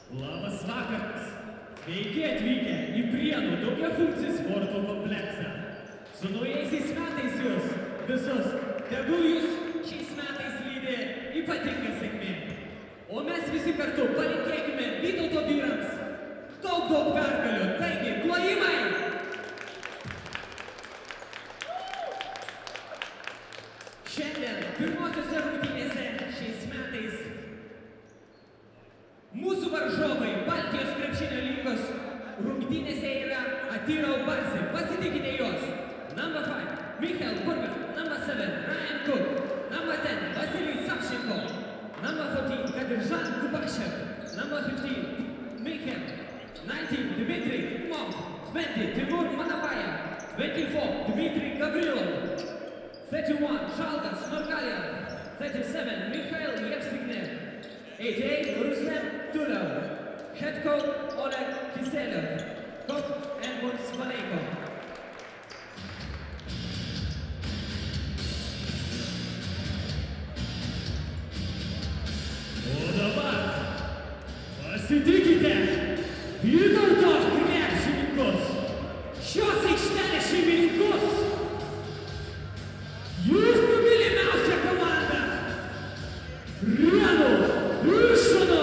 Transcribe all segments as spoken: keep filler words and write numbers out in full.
Labas vakaras. Sveiki atvykę į Prienų daugiafunkcį sporto kompleksą. Su naujaisiais metais jūs visus, tegul jūs šiais metais lydi ypatinga sėkmė. O mes visi kartu palinkėkime Vytauto vyrams daug daug pergalių. Taigi, plojimai! Šiandien pirmosiose rungtynėse šiais metais mūsų varžovai Baltijos krepšinio lygos rungtynėse yra Atyrau Barsi. Pasitikite juos. Number five, Michael Burger. Number seven, Ryan Cook. Number ten, Vasily Savchenko. Number fourteen, Kadirjan Kubashek. Number fifteen, Michael. nineteen, Dmitry Mov. twenty, Timur Manabaya. twenty-four, Dmitry Gavrilov. thirty-one, Shaldas Margaliev. thirty-seven, Mikhail Yevstiknev. eighty-eight, Ruslan Tulov. Head coach Oleg Kiselev. Coach Edmund Svanenko. O dabar pasitikite Vytauto krepšininkus, šios aikštelės šeimininkus. Jūsų mylimiausia komanda Prienų Vyšuno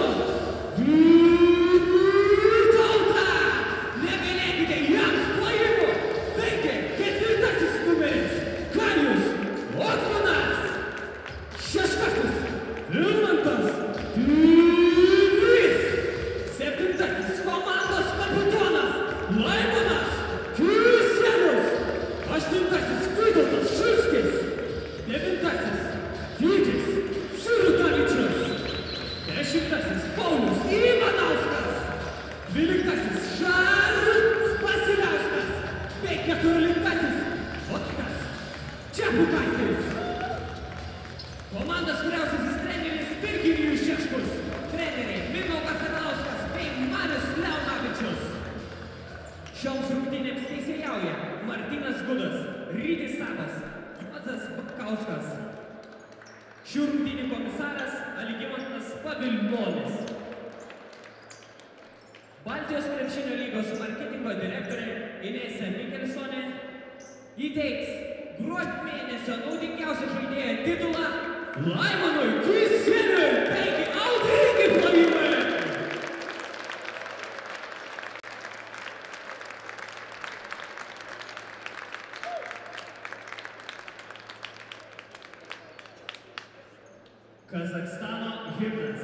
Vytautą. Negalėkite jiems plojimų. Taigi, ketvirtasis numeris Kajus Otmanas. Šeštasis Vilmantas Tyrys. Septintasis komandos kapitonas Laimonas Kisenus. Aštuntasis Vytautas Šulskis. Devintasis Gytis Sirutavičius. Dešimtasis Paulius Ivanauskas. Dvyliktasis Šarūnas Vasiliauskas. Bei keturioliktasis Otkas Čepukaitis. Komandos vyriausiasis treneris Virgilijus Šeškus. Treneriai Mindaugas Arlauskas bei Marius Leonavičius. Šioms rungtynėms teisėjauja Martynas Gudas, Rytis Sabas, Juozas Bakauskas. Šių rungtynių komisaras Algimantas Paviljonis. Baltijos krepšinio lygos marketingo direktorė Inesė Mikelsonė įteiks gruodžio mėnesio naudingiausio žaidėjo titulą Laimonui Kiseniui. Taigi, audringi plojimai! Kazakstano himnas.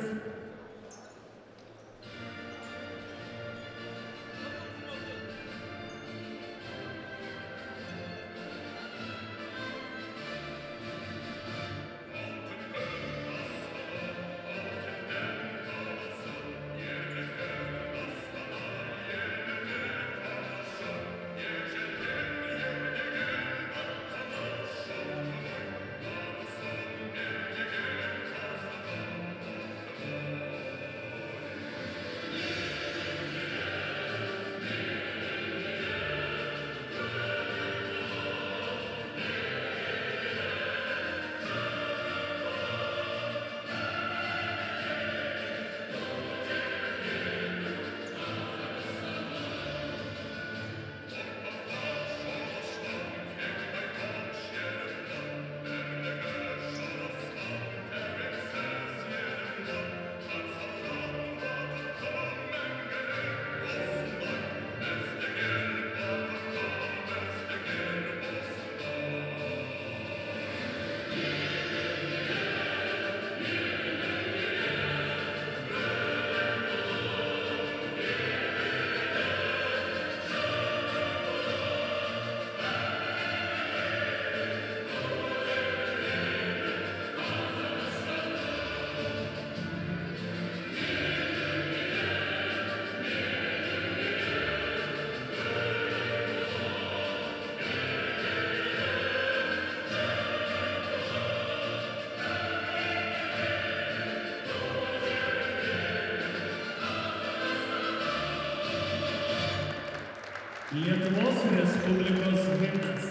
Lietuvos Respublikos himnas.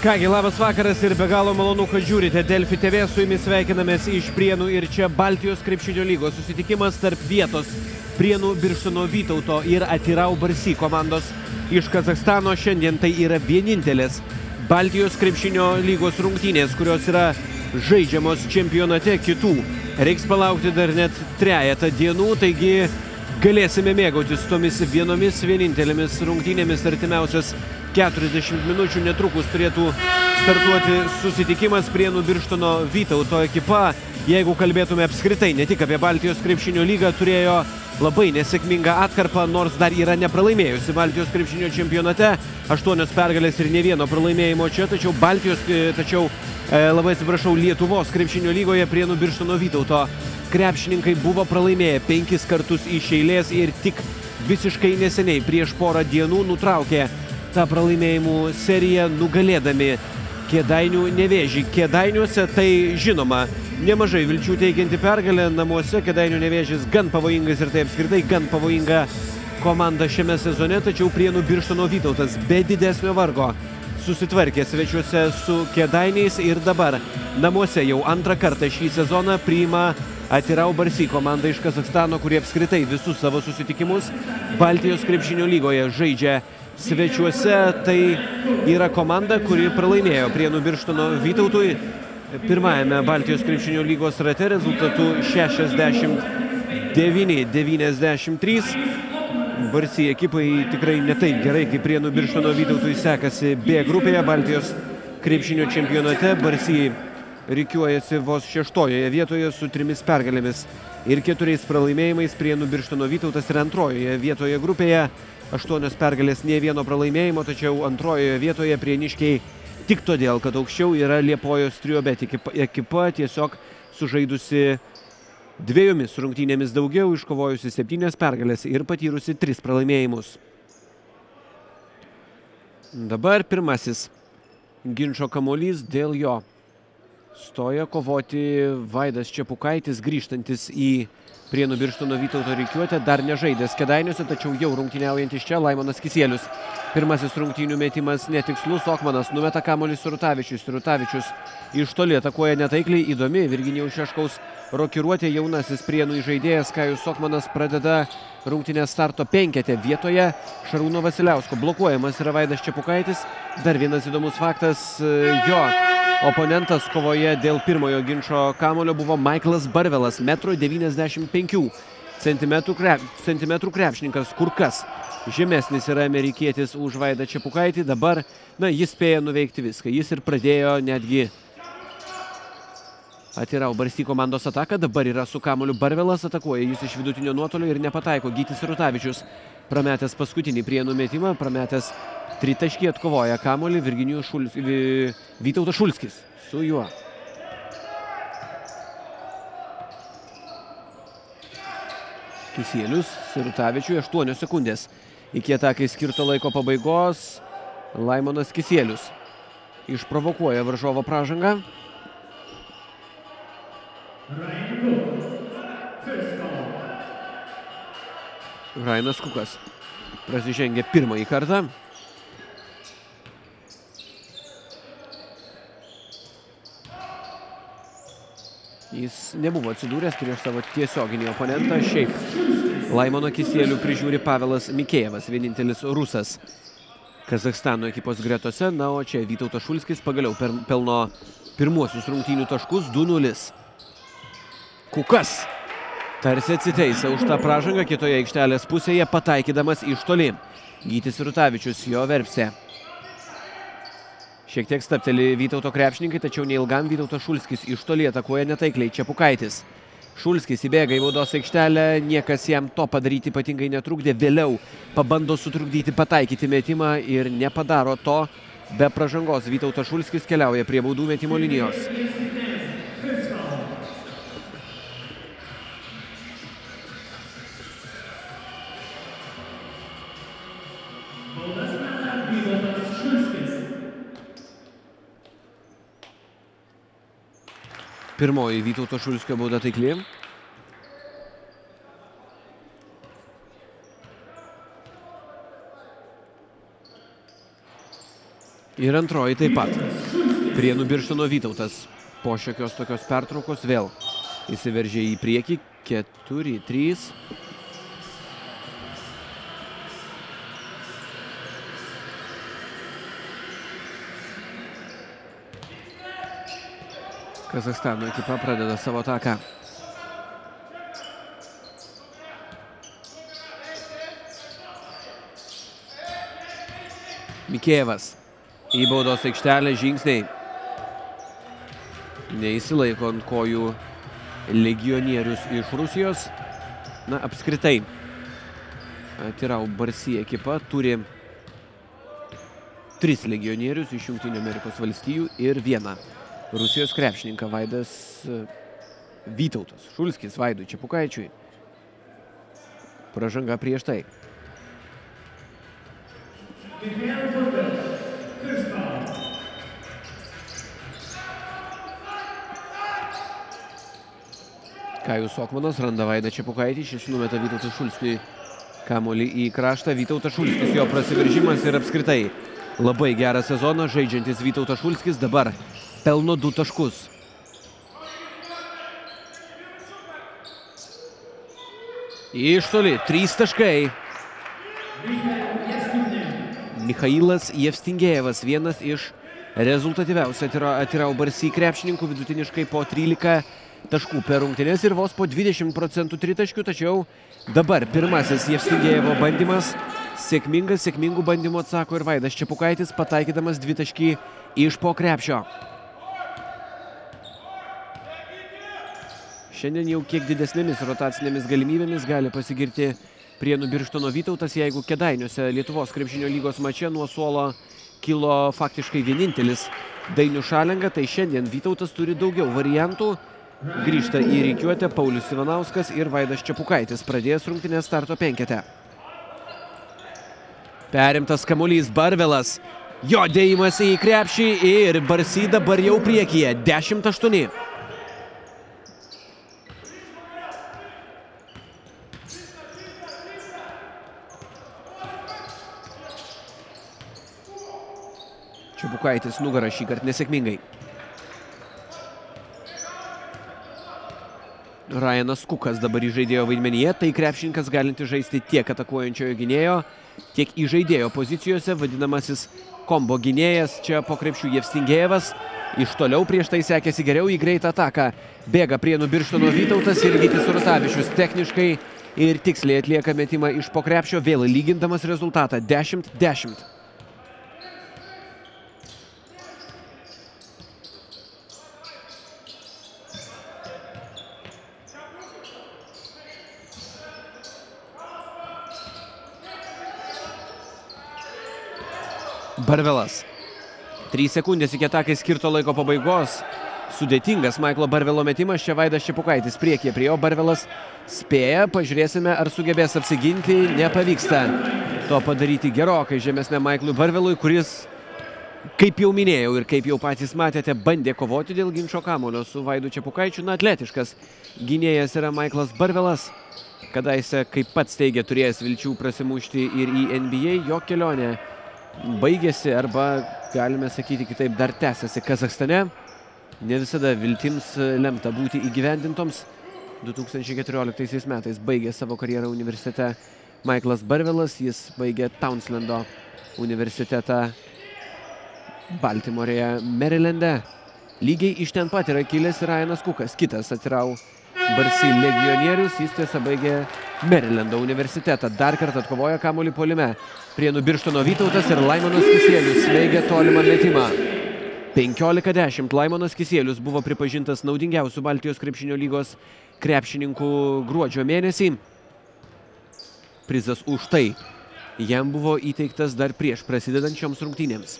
Kągi, labas vakaras ir be galo malonu, kad žiūrite Delfi T V, su jumis sveikinamės iš Prienų ir čia Baltijos krepšinio lygos susitikimas tarp vietos Prienų Birštono Vytauto ir Atirau Barsi komandos iš Kazachstano. Šiandien tai yra vienintelės Baltijos krepšinio lygos rungtynės, kurios yra žaidžiamos čempionate. Kitų reiks palaukti dar net trejetą dienų, taigi galėsime mėgautis tomis vienomis vienintelėmis rungtynėmis artimiausias keturiasdešimt minučių. Netrukus turėtų startuoti susitikimas Prienų Birštono Vytauto ekipa. Jeigu kalbėtume apskritai ne tik apie Baltijos krepšinio lygą, turėjo labai nesėkmingą atkarpą, nors dar yra nepralaimėjusi Baltijos krepšinio čempionate. Aštuonios pergalės ir ne vieno pralaimėjimo čia, tačiau Baltijos, tačiau e, labai atsiprašau, Lietuvos krepšinio lygoje Prienų Birštono Vytauto krepšininkai buvo pralaimėję penkis kartus iš eilės ir tik visiškai neseniai prieš porą dienų nutraukė tą pralaimėjimų seriją, nugalėdami Kėdainių Nevėžį. Kėdainiuose tai žinoma nemažai vilčių teikianti pergalė. Namuose Kėdainių Nevėžis gan pavojingas ir tai apskritai gan pavojinga komanda šiame sezone, tačiau Prienų Birštono Vytautas be didesnio vargo susitvarkė svečiuose su Kėdainiais ir dabar namuose jau antrą kartą šį sezoną priima Atirau Barsi komanda iš Kazachstano, kurie apskritai visus savo susitikimus Baltijos krepšinio lygoje žaidžia svečiuose. Tai yra komanda, kuri pralaimėjo Prienų Birštono Vytautui pirmajame Baltijos krepšinio lygos rate rezultatu šešiasdešimt devyni devyniasdešimt trys. Barsi ekipai tikrai ne taip gerai, kaip Prienų Birštono Vytautui sekasi B grupėje Baltijos krepšinio čempionate. Barsi rikiuojasi vos šeštojoje vietoje su trimis pergalėmis ir keturiais pralaimėjimais. Prienų Birštono Vytautas yra antrojoje vietoje grupėje. Aštuonios pergalės, nė vieno pralaimėjimo, tačiau antrojoje vietoje prieniškiai tik todėl, kad aukščiau yra Liepojos Triobet ekipa, tiesiog sužaidusi dviejomis rungtynėmis daugiau, iškovojusi septynias pergalės ir patyrusi tris pralaimėjimus. Dabar pirmasis ginčo kamuolys, dėl jo stoja kovoti Vaidas Čepukaitis, grįžtantis į Prienų Birštono Vytauto rikiuotę, dar nežaidęs Kėdainiuose, tačiau jau rungtyniaujantis čia Laimonas Kisielius. Pirmasis rungtynių metimas netikslus, Okmanas numeta kamuolį Sirutavičius. Sirutavičius iš toli atakuoja netaikliai, įdomi Virginijaus Šeškaus rokiruotė. Jaunasis Prienų žaidėjas Kajus Okmanas pradeda rungtynės starto penkete vietoje Šarūno Vasiliausko. Blokuojamas yra Vaidas Čepukaitis. Dar vienas įdomus faktas, jo oponentas kovoje dėl pirmojo ginčo kamuolio buvo Maiklas Barvelas, metro devyniasdešimt penkių centimetrų, krep, centimetrų krepšininkas, kur kas žemesnis yra amerikietis už Vaidą Čepukaitį. Dabar, na, jis spėja nuveikti viską. Jis ir pradėjo netgi Atirau Barsi komandos ataką. Dabar yra su kamuoliu Barvelas, atakuoja jis iš vidutinio nuotolio ir nepataiko. Gytis Sirutavičius prametęs paskutinį Prienų metimą, prametęs tritaškį, atkovoja kamuolį Virginijus Šuls, Vytautas Šulskis su juo. Kisielius Sirutavičiui, aštuonios sekundės iki atakai skirto laiko pabaigos. Laimonas Kisielius išprovokuoja varžovo pražangą. Rainas Kukas prasižengia pirmąjį kartą. Jis nebuvo atsidūręs prieš savo tiesioginį oponentą. Šiaip Laimono Kisielių prižiūri Pavelas Mikėjevas, vienintelis rusas Kazachstano ekipos gretose. Na, o čia Vytautas Šulskis pagaliau pelno pirmuosius rungtynių taškus. Du nulis. Kukas tarsi atsiteisė už tą pražangą kitoje aikštelės pusėje, pataikydamas iš toli. Gytis Sirutavičius jo verpsė. Šiek tiek stapteli Vytauto krepšininkai, tačiau neilgam Vytautas Šulskis iš toli atakuoja netaikliai Čepukaitis. Šulskis įbėga į baudos aikštelę, niekas jam to padaryti ypatingai netrukdė. Vėliau pabando sutrukdyti pataikyti metimą ir nepadaro to. Be pražangos Vytautas Šulskis keliauja prie baudų metimo linijos. Pirmoji Vytauto Šulskio bauda taikli. Ir antroji taip pat. Prienų Birštono Vytautas po šiokios tokios pertraukos vėl įsiveržė į priekį. keturi trys. Kazachstano ekipa pradeda savo ataką. Mikėjevas į baudos aikštelę, žingsniai. Neįsilaiko ant kojų legionierius iš Rusijos. Na, apskritai, Atirau Barsi ekipa turi tris legionierius iš Jungtinių Amerikos valstijų ir vieną Rusijos krepšininką Vaidas Vytautas Šulskis Vaidui Čepukaičiui. Pražanga prieš tai. Kajus Okmanas randa Vaidą Čepukaitį, šis numeta Vytautą Šulskiui kamuolį į kraštą. Vytautas Šulskis, jo prasiveržimas ir apskritai labai gerą sezoną žaidžiantis Vytautas Šulskis dabar pelno du taškus. Iš toli, trys taškai. Michailas Jevstingėjevas, vienas iš rezultatyviausių Atirau Barsi krepšininkų, vidutiniškai po trylika taškų per rungtynes ir vos po dvidešimt procentų tritaškių, tačiau dabar pirmasis Jevstingėjevo bandymas. Sėkmingas, sėkmingų bandymų atsako ir Vaidas Čepukaitis, pataikydamas dvitaškį iš po krepšio. Šiandien jau kiek didesnėmis rotacinėmis galimybėmis gali pasigirti Prienų Birštono Vytautas, jeigu Kėdainiuose Lietuvos krepšinio lygos mače nuo suolo kilo faktiškai vienintelis Dainius Šalenga, tai šiandien Vytautas turi daugiau variantų. Grįžta į rikiuotę Paulius Ivanauskas ir Vaidas Čepukaitis, pradėjęs rungtynės starto penkete. Perimtas kamuolys, Barvelas, jo dėjimas į krepšį ir Barsi dabar jau priekyje, dešimt aštuoni. Čepukaitis nugarą šį kartą nesėkmingai. Ryanas Kukas dabar įžaidėjo vaidmenyje, tai krepšininkas galinti žaisti tiek atakuojančiojo gynėjo, tiek įžaidėjo pozicijose, vadinamasis kombo gynėjas. Čia po krepšių Jevstingėjevas, iš toliau prieš tai sekėsi geriau į greitą ataką. Bėga Prienų Birštono Vytautas ir Gytis Urtavičius techniškai ir tiksliai atlieka metimą iš po krepšio, vėl lygindamas rezultatą dešimt dešimt. Barvelas. Trys sekundės iki atakai skirto laiko pabaigos. Sudėtingas Maiklo Barvelo metimas. Čia Vaidas Čepukaitis priekyje prie jo. Barvelas spėja. Pažiūrėsime, ar sugebės apsiginti. Nepavyksta to padaryti gerokai žemesnė Maiklui Barvelui, kuris, kaip jau minėjau ir kaip jau patys matėte, bandė kovoti dėl ginčo kamuolio su Vaidu Čepukaičiu. Na, atletiškas gynėjas yra Maiklas Barvelas. Kadaise, kaip pats teigia, turėjęs vilčių prasimušti ir į N B A, jo kelionė baigėsi, arba galime sakyti kitaip, dar tęsiasi Kazachstane. Ne visada viltims lemta būti įgyvendintoms. du tūkstančiai keturioliktaisiais metais baigė savo karjerą universitete Maiklas Barvelas. Jis baigė Townslendo universitetą Baltimorėje, Marylande. Lygiai iš ten pat yra kilęs ir Ryanas Kukas, kitas Atirau Barsi legionierius. Jis tiesa baigė Marylando universitetą. Dar kartą atkovoja kamuolį puolime Prienų Birštono Vytautas ir Laimonas Kisielius smeigia tolimą metimą. penkiolika dešimt. Laimonas Kisielius buvo pripažintas naudingiausių Baltijos krepšinio lygos krepšininkų gruodžio mėnesį. Prizas už tai jam buvo įteiktas dar prieš prasidedančioms rungtynėms.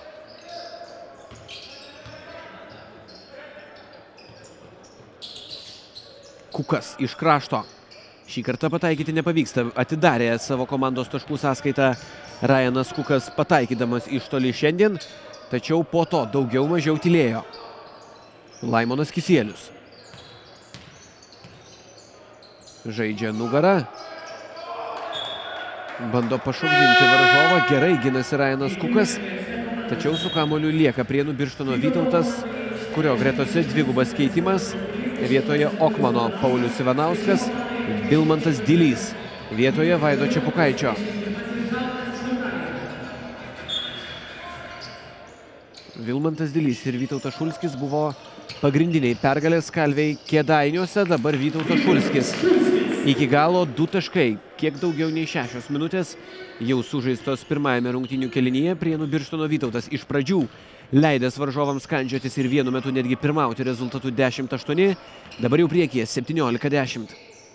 Kukas iš krašto. Šį kartą pataikyti nepavyksta. Atidarė savo komandos taškų sąskaitą Ryanas Kukas, pataikydamas iš toli šiandien, tačiau po to daugiau mažiau tylėjo Laimonas Kisielius. Žaidžia nugarą. Bando pašokdinti varžovą. Gerai ginasi Ryanas Kukas. Tačiau su kamuoliu lieka Prienų Birštono Vytautas, kurio gretose dvigubas keitimas. Vietoje Okmano Paulius Ivanauskas, Vilmantas Dilys. Vietoje Vaido Čepukaičio. Vilmantas Dilys ir Vytautas Šulskis buvo pagrindiniai pergalės kalviai Kėdainiuose. Dabar Vytautas Šulskis. Iki galo du taškai. Kiek daugiau nei šešios minutės jau sužaistos pirmajame rungtynių kėlinyje. Prienų Birštono Vytautas iš pradžių leidęs varžovams kandžiotis ir vienu metu netgi pirmauti rezultatu dešimt aštuoni. Dabar jau priekyje septyniolika dešimt.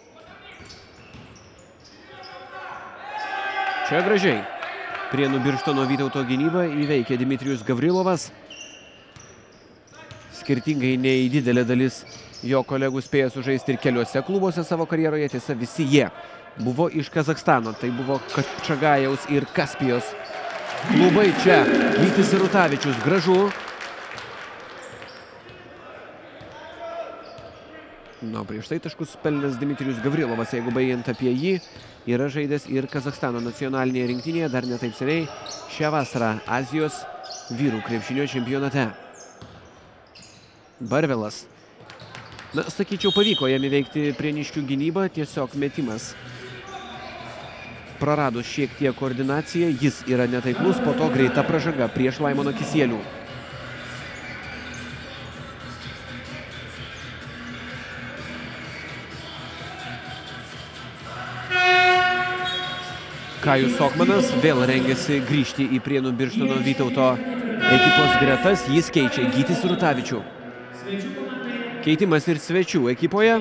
Čia gražiai. Prienų Birštono Vytauto gynybą įveikė Dmitrijus Gavrilovas. Skirtingai nei didelė dalis jo kolegų spėjo sužaisti ir keliuose klubuose savo karjeroje. Tiesa, visi jie buvo iš Kazakstano. Tai buvo Kačagajaus ir Kaspijos klubai. Čia Gytis Sirutavičius, gražu. Na, prieš tai taškus pelnęs Dmitrijus Gavrilovas, jeigu baigiant apie jį, yra žaidęs ir Kazakstano nacionalinėje rinktinėje dar ne taip seniai šią vasarą Azijos vyrų krepšinio čempionate. Barvelas. Na, sakyčiau, pavyko jam įveikti prieniškių gynybą, tiesiog metimas. Praradus šiek tiek koordinaciją, jis yra netaiklus, po to greita pražanga prieš Laimono Kisielių. Kajus Okmanas vėl rengiasi grįžti į Prienų Birštono Vytauto ekipos gretas, jis keičia Gytis Sirutavičių. Keitimas ir svečių ekipoje.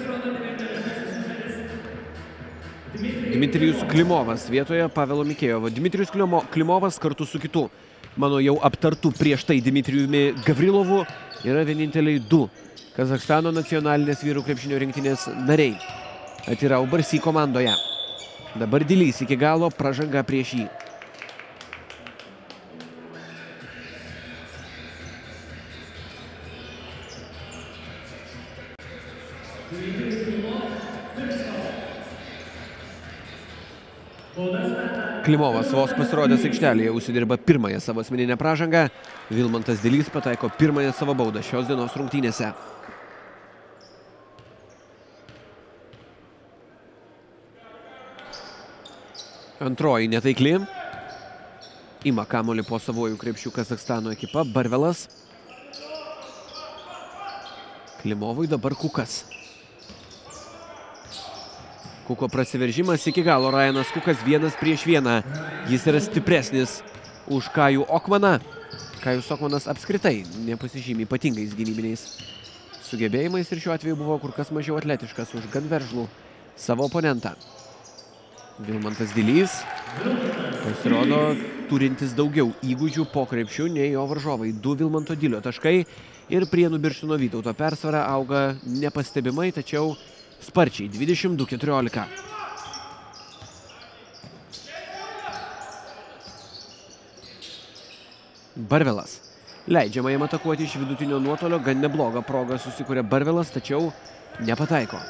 Dmitrijus Klimovas vietoje Pavelo Mikėjovo. Dmitrijus Klimovas kartu su kitu, mano jau aptartų prieš tai Dmitrijumi Gavrilovu, yra vieninteliai du Kazakstano nacionalinės vyrų krepšinio rinktinės nariai Atirau Barsi komandoje. Dabar Dilys iki galo, pražanga prieš jį. Klimovas vos pasirodęs aikštelėje užsidirba pirmąją savo asmeninę pražangą. Vilmantas Dilys pataiko pirmąją savo baudą šios dienos rungtynėse. Antroji netaikli. Ima kamuolį po savojų krepšių Kazakstano ekipa. Barvelas. Klimovui dabar Kukas. Kuko prasiveržimas iki galo. Rajanas Kukas vienas prieš vieną. Jis yra stipresnis už Kajų Okmaną. Kajus Okmanas apskritai nepasižymi ypatingais gynybiniais sugebėjimais ir šiuo atveju buvo kur kas mažiau atletiškas už gan veržlų savo oponentą. Vilmantas Dilys pasirodo turintis daugiau įgūdžių po krepšiu nei jo varžovai. Du Vilmanto Dilio taškai ir Prienų Birštono Vytauto persvara auga nepastebimai, tačiau sparčiai dvidešimt du keturiolika. Barvelas. Leidžiama jam atakuoti iš vidutinio nuotolio, gan neblogą progą susikuria Barvelas, tačiau nepataiko.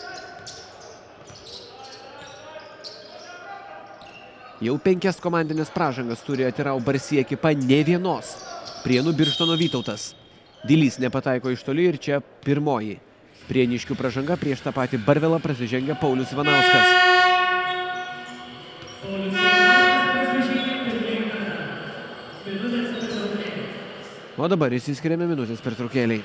Jau penkias komandinės pražangas turi Atirau Barsi ekipa, ne vienos. Prienų Birštono Vytautas. Dilys nepataiko iš toli ir čia pirmoji prieniškių pražanga. Prieš tą patį Barvelą prasižengia Paulius Ivanauskas. O dabar išsiskiriame minutės pertraukėliai.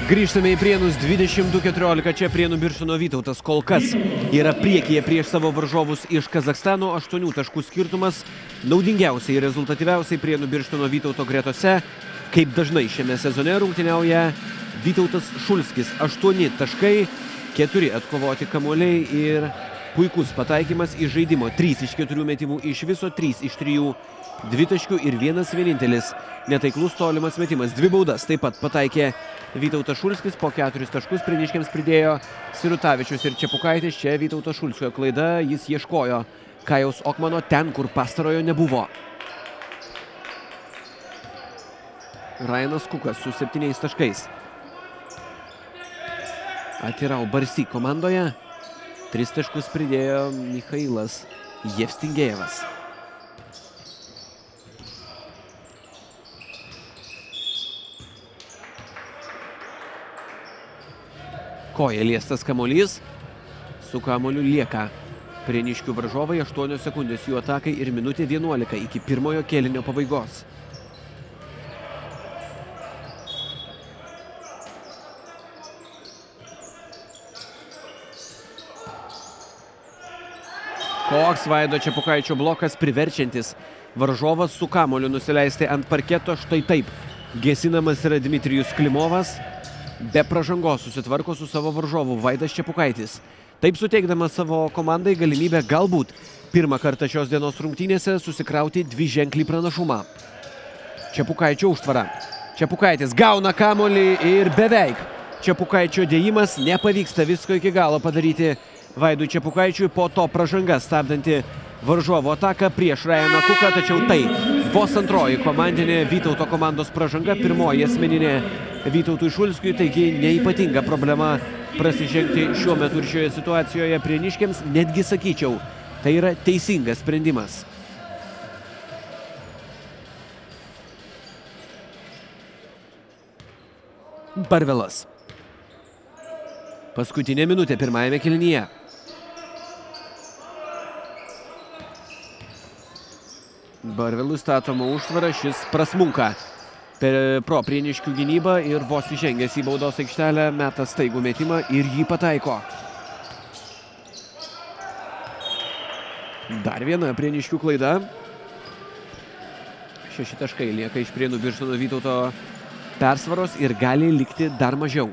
Grįžtame į Prienus, dvidešimt du keturiolika, čia Prienų Birštono Vytautas kol kas yra priekyje prieš savo varžovus iš Kazachstano, aštuonių taškų skirtumas, naudingiausiai ir rezultatyviausiai Prienų Birštono Vytauto gretose, kaip dažnai šiame sezone rungtyniauja Vytautas Šulskis, aštuoni taškai, keturi atkovoti kamuoliai ir puikus pataikymas iš žaidimo, trys iš keturių metimų iš viso, trys iš trijų dvitaškių ir vienas vienintelis netaiklus tolimas metimas. Dvi baudas taip pat pataikė Vytautas Šulskis, po keturis taškus prieniškiams pridėjo Sirutavičius ir Čepukaitis. Čia Vytauto Šulskio klaida, jis ieškojo Kajaus Okmano ten, kur pastarojo nebuvo. Ryanas Kukas su septyniais taškais. Atirau Barsi komandoje. Tris taškus pridėjo Michailas Jevstingėjevas. Koja liestas kamuolys, su kamuoliu lieka prieniškių varžovai, aštuonios sekundės jų atakai ir minutė vienuolika iki pirmojo kėlinio pabaigos. Koks Vaido Čepukaičio blokas priverčiantis varžovas su kamuoliu nusileisti ant parketo. Štai taip gesinamas yra Dmitrijus Klimovas. Be pražangos susitvarko su savo varžovu Vaidas Čepukaitis. Taip suteikdamas savo komandai galimybę galbūt pirmą kartą šios dienos rungtynėse susikrauti dviženklį pranašumą. Čepukaičio užtvara. Čepukaitis gauna kamuolį ir beveik Čepukaičio dėjimas, nepavyksta visko iki galo padaryti Vaidui Čepukaičiui, po to pražanga stabdanti varžovo ataką prieš Ryaną Kuką, tačiau tai vos antroji komandinė Vytauto komandos pražanga, pirmoji asmeninė Vytautui Šulskiui, taigi neypatinga problema prasižengti šiuo metu ir šioje situacijoje prieniškiams, netgi sakyčiau, tai yra teisingas sprendimas. Barvelas. Paskutinė minutė pirmajame kėlinyje. Barvelui statoma užtvara, šis prasmunka per pro prieniškių gynybą ir vos įžengęs į baudos aikštelę meta staigų metimą ir jį pataiko. Dar viena prieniškių klaida. Šeši taškai lieka iš Prienų Birštono Vytauto persvaros ir gali likti dar mažiau.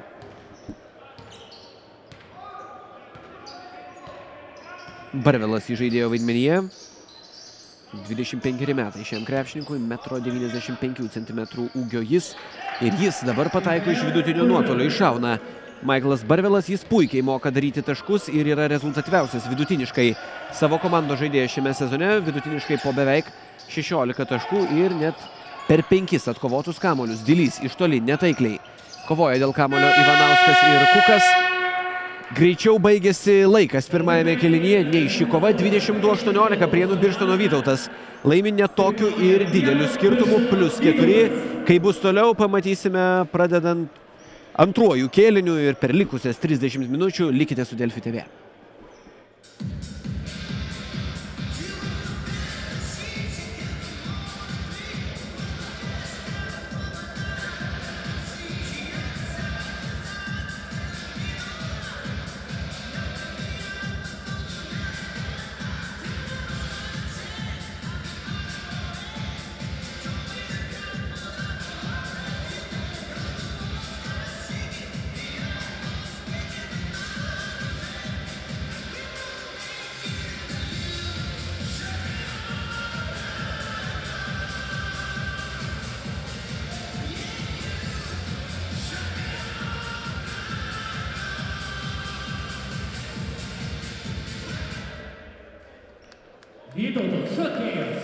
Barvelas įžaidėjo vaidmenyje. dvidešimt penkeri metai šiam krepšininkui, metro devyniasdešimt penkių centimetrų ūgio jis. Ir jis dabar pataiko iš vidutinio nuotolio, iššauna. Michaelas Barvelas, jis puikiai moka daryti taškus ir yra rezultatyviausias vidutiniškai savo komandos žaidėjas šiame sezone. Vidutiniškai po beveik šešiolika taškų ir net per penkis atkovotus kamuolius. Dilys iš toli netaikliai kovoja dėl kamuolio Ivanauskas ir Kukas. Greičiau baigėsi laikas pirmajame kėlinyje, nei ši kova. Dvidešimt du aštuoniolika Prienų Birštono Vytautas laimi net tokiu ir dideliu skirtumu, plus keturi. Kai bus toliau, pamatysime pradedant antruoju kėliniu ir per likusias trisdešimt minučių. Likite su Delfi T V. Vytauto šokėjas.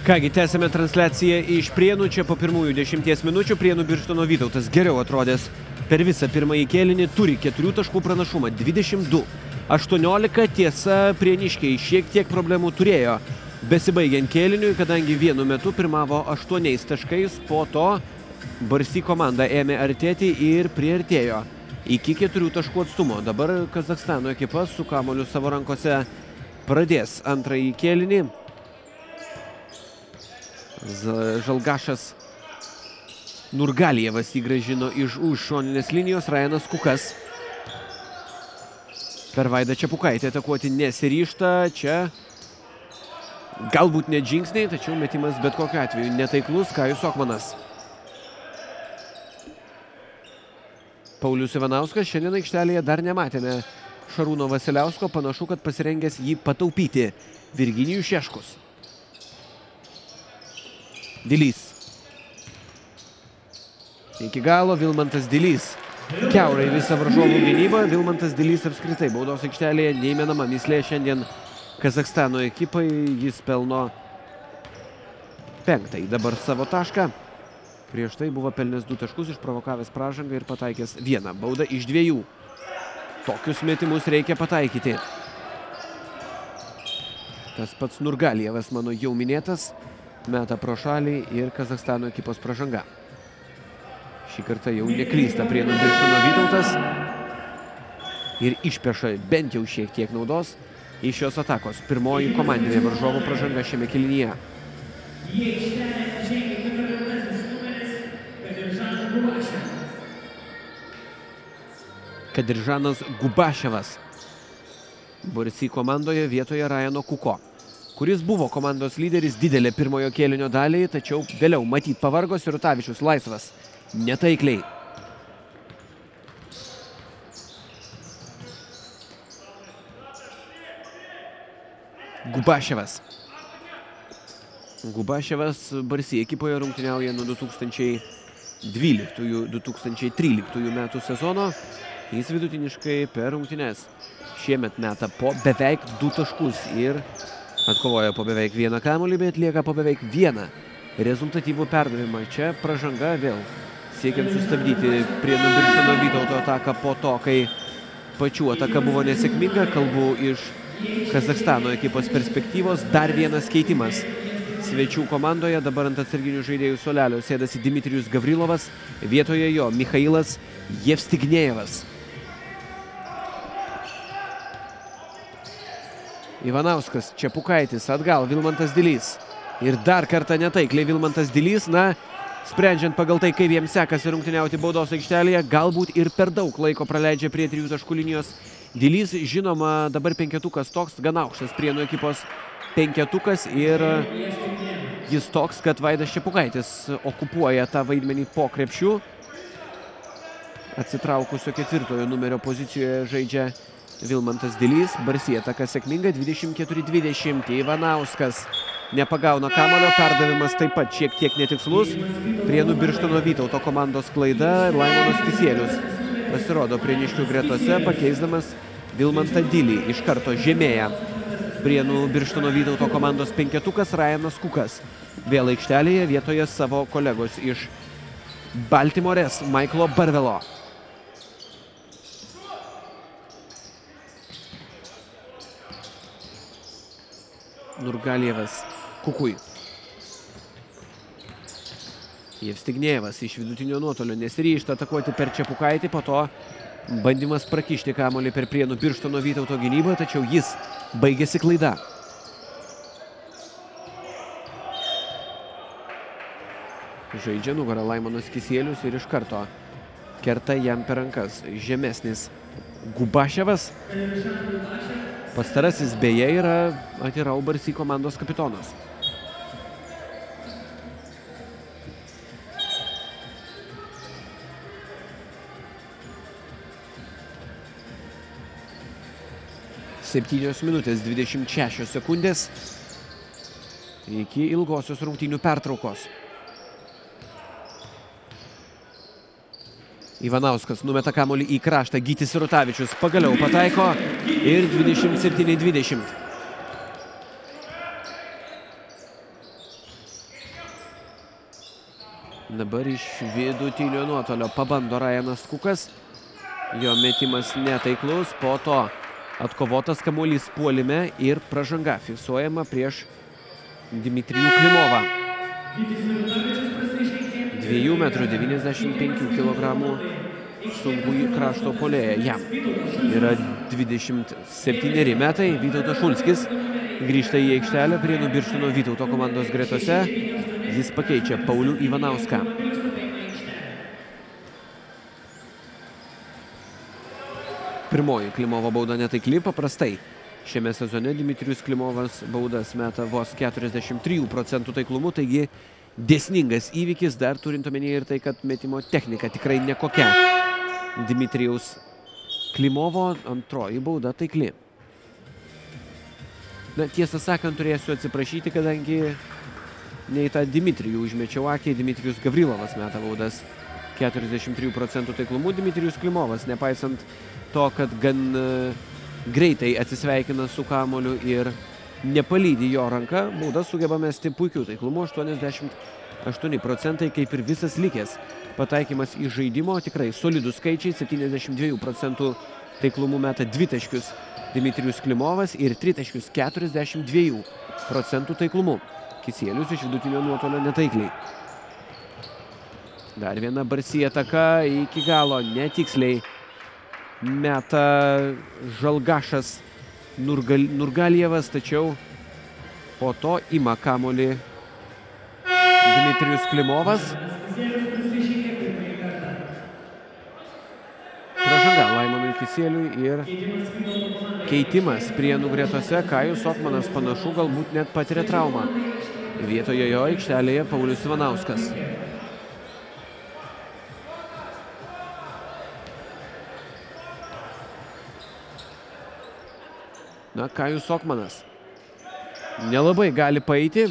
Kągi, tęsime transliaciją iš Prienų. Čia po pirmųjų dešimties minučių Prienų Birštono Vytautas geriau atrodęs per visą pirmąjį kėlinį. Turi keturių taškų pranašumą, dvidešimt du aštuoniolika. Tiesa, prieniškiai šiek tiek problemų turėjo besibaigiant kėliniui, kadangi vienu metu pirmavo aštuoniais taškais. Po to Barsy komanda ėmė artėti ir priartėjo iki keturių taškų atstumo. Dabar Kazachstano ekipa su kamuoliu savo rankose pradės antrąjį kėlinį. Žalgašas Nurgalijevas įgrąžino iš už šoninės linijos. Rajanas Kukas per Vaidą Čepukaitę atakuoti nesiryžta. Čia galbūt net žingsniai, tačiau metimas bet kokiu atveju netaiklus. Kajus Okmanas. Paulius Ivanauskas šiandien aikštelėje dar nematėme Šarūno Vasiliausko. Panašu, kad pasirengęs jį pataupyti Virginijus Šeškus. Dilys. Iki galo Vilmantas Dilys. Kiaurai visą varžovų gynybą. Vilmantas Dilys apskritai baudos aikštelėje neįmenama mįslė šiandien Kazachstano ekipai. Jis pelno penktąjį dabar savo tašką. Prieš tai buvo pelnęs du taškus, išprovokavęs pražangą ir pataikęs vieną. Bauda iš dviejų. Tokius metimus reikia pataikyti. Tas pats Nurgalijevas, mano jau minėtas, meta pro šalį ir Kazachstano ekipos pražanga. Šį kartą jau neklysta Prienų Birštono Vytautas ir išpeša bent jau šiek tiek naudos iš šios atakos. Pirmoji komandinė varžovų pražanga šiame kėlinyje. Kadiržanas Gubaševas. Barsy komandoje vietoje Rajano Kuko, kuris buvo komandos lyderis didelę pirmojo kėlinio dalį, tačiau vėliau matyt pavargo. Sirutavičius laisvas, netaikliai. Gubaševas. Gubaševas Barsy ekipoje rungtyniauja nuo du tūkstančiai dvyliktųjų du tūkstančiai tryliktųjų metų sezono. Jis vidutiniškai per rungtynes šiemet meta po beveik du taškus ir atkovoja po beveik vieną kamuolį, bet lieka po beveik vieną rezultatyvų perdavimą. Čia pražanga vėl siekiant sustabdyti Prienų Birštono Vytauto ataką po to, kai pačių ataka buvo nesėkminga. Kalbu iš Kazachstano ekipos perspektyvos. Dar vienas keitimas svečių komandoje. Dabar ant atsarginių žaidėjų suolelio sėdasi Dmitrijus Gavrilovas. Vietoje jo Michailas Jevstignejevas. Ivanauskas, Čepukaitis, atgal Vilmantas Dilys. Ir dar kartą netaikliai Vilmantas Dilys. Na, sprendžiant pagal tai, kaip jiems sekasi rungtyniauti baudos aikštelėje, galbūt ir per daug laiko praleidžia prie trijų taškų linijos. Dilys, žinoma, dabar penketukas toks, gan aukštas Prienų ekipos penketukas. Ir jis toks, kad Vaidas Čepukaitis okupuoja tą vaidmenį po krepšių. Atsitraukusio ketvirtojo numerio pozicijoje žaidžia Vilmantas Dilys. Barsy ataka sėkminga, dvidešimt keturi dvidešimt. Ivanauskas nepagauna kamuolio, perdavimas taip pat šiek tiek netikslus. Prienų Birštono Vytauto komandos klaida. Laimonas Kisielius pasirodo prieniškių gretose, pakeisdamas Vilmantą Dilį. Iš karto žemėja Prienų Birštono Vytauto komandos penketukas Rajanas Kukas. Vėl aikštelėje vietoje savo kolegos iš Baltimorės Maiklo Barvelo. Nurgalijevas Kukui. Jevstignejevas iš vidutinio nuotolio nesiryžta atakuoti per Čepukaitį. Po to bandymas prakišti kamuolį per Prienų Birštono Vytauto gynybą, tačiau jis baigėsi klaida. Žaidžia nugarą Laimonas Kisielius ir iš karto kerta jam per rankas žemesnis Gubaševas. Pastarasis beje yra Atirau Barsy komandos kapitonas. septynios minutės dvidešimt šešios sekundės iki ilgosios rungtynių pertraukos. Ivanauskas numeta kamuolį į kraštą. Gytis Sirutavičius pagaliau pataiko ir dvidešimt septyni dvidešimt. Dabar iš vidutinio nuotolio pabando Ryanas Kukas. Jo metimas netaiklus, po to atkovotas kamuolys puolime ir pražanga fiksuojama prieš Dmitrijų Klimovą. dviejų metrų devyniasdešimt penkių kilogramų sunkųjų krašto puolėją. Jam yra dvidešimt septyneri metai. Vytautas Šulskis grįžta į aikštelę Prienų Birštono Vytauto komandos gretose. Jis pakeičia Paulių Ivanauską. Pirmoji Klimovo bauda netaikli. Paprastai šiame sezone Dmitrijus Klimovas baudas meta vos keturiasdešimt trijų procentų taiklumu, taigi dėsningas įvykis, dar turint omenyje ir tai, kad metimo technika tikrai nekokia. Dmitrijaus Klimovo antroji bauda taikli. Na, tiesą sakant, turėsiu atsiprašyti, kadangi nei tą Dmitrijų užmečiau akį. Dmitrijus Gavrilovas meta baudas keturiasdešimt trijų procentų taiklumu. Dmitrijus Klimovas, nepaisant to, kad gan greitai atsisveikina su kamuoliu ir nepalydi jo ranka, baudas sugeba mesti puikių taiklumu, aštuoniasdešimt aštuoni procentai, kaip ir visas likęs pataikymas iš žaidimo. Tikrai solidus skaičiai, septyniasdešimt dviejų procentų taiklumu meta dvitaškius Dmitrijus Klimovas ir tritaškius keturiasdešimt dviejų procentų taiklumu. Kisielius iš vidutinio nuotolio netaikliai. Dar viena Barsi ataka, iki galo netiksliai meta Žalgašas Nurgal, Nurgaljevas, tačiau po to ima kamuolį Dmitrijus Klimovas. Pražanga Laimonui Kisieliui ir keitimas Prienų gretose. Kajus Okmanas panašu galbūt net patiria traumą. Vietoje jo aikštelėje Paulius Ivanauskas. Na, Kajus Okmanas nelabai gali paeiti.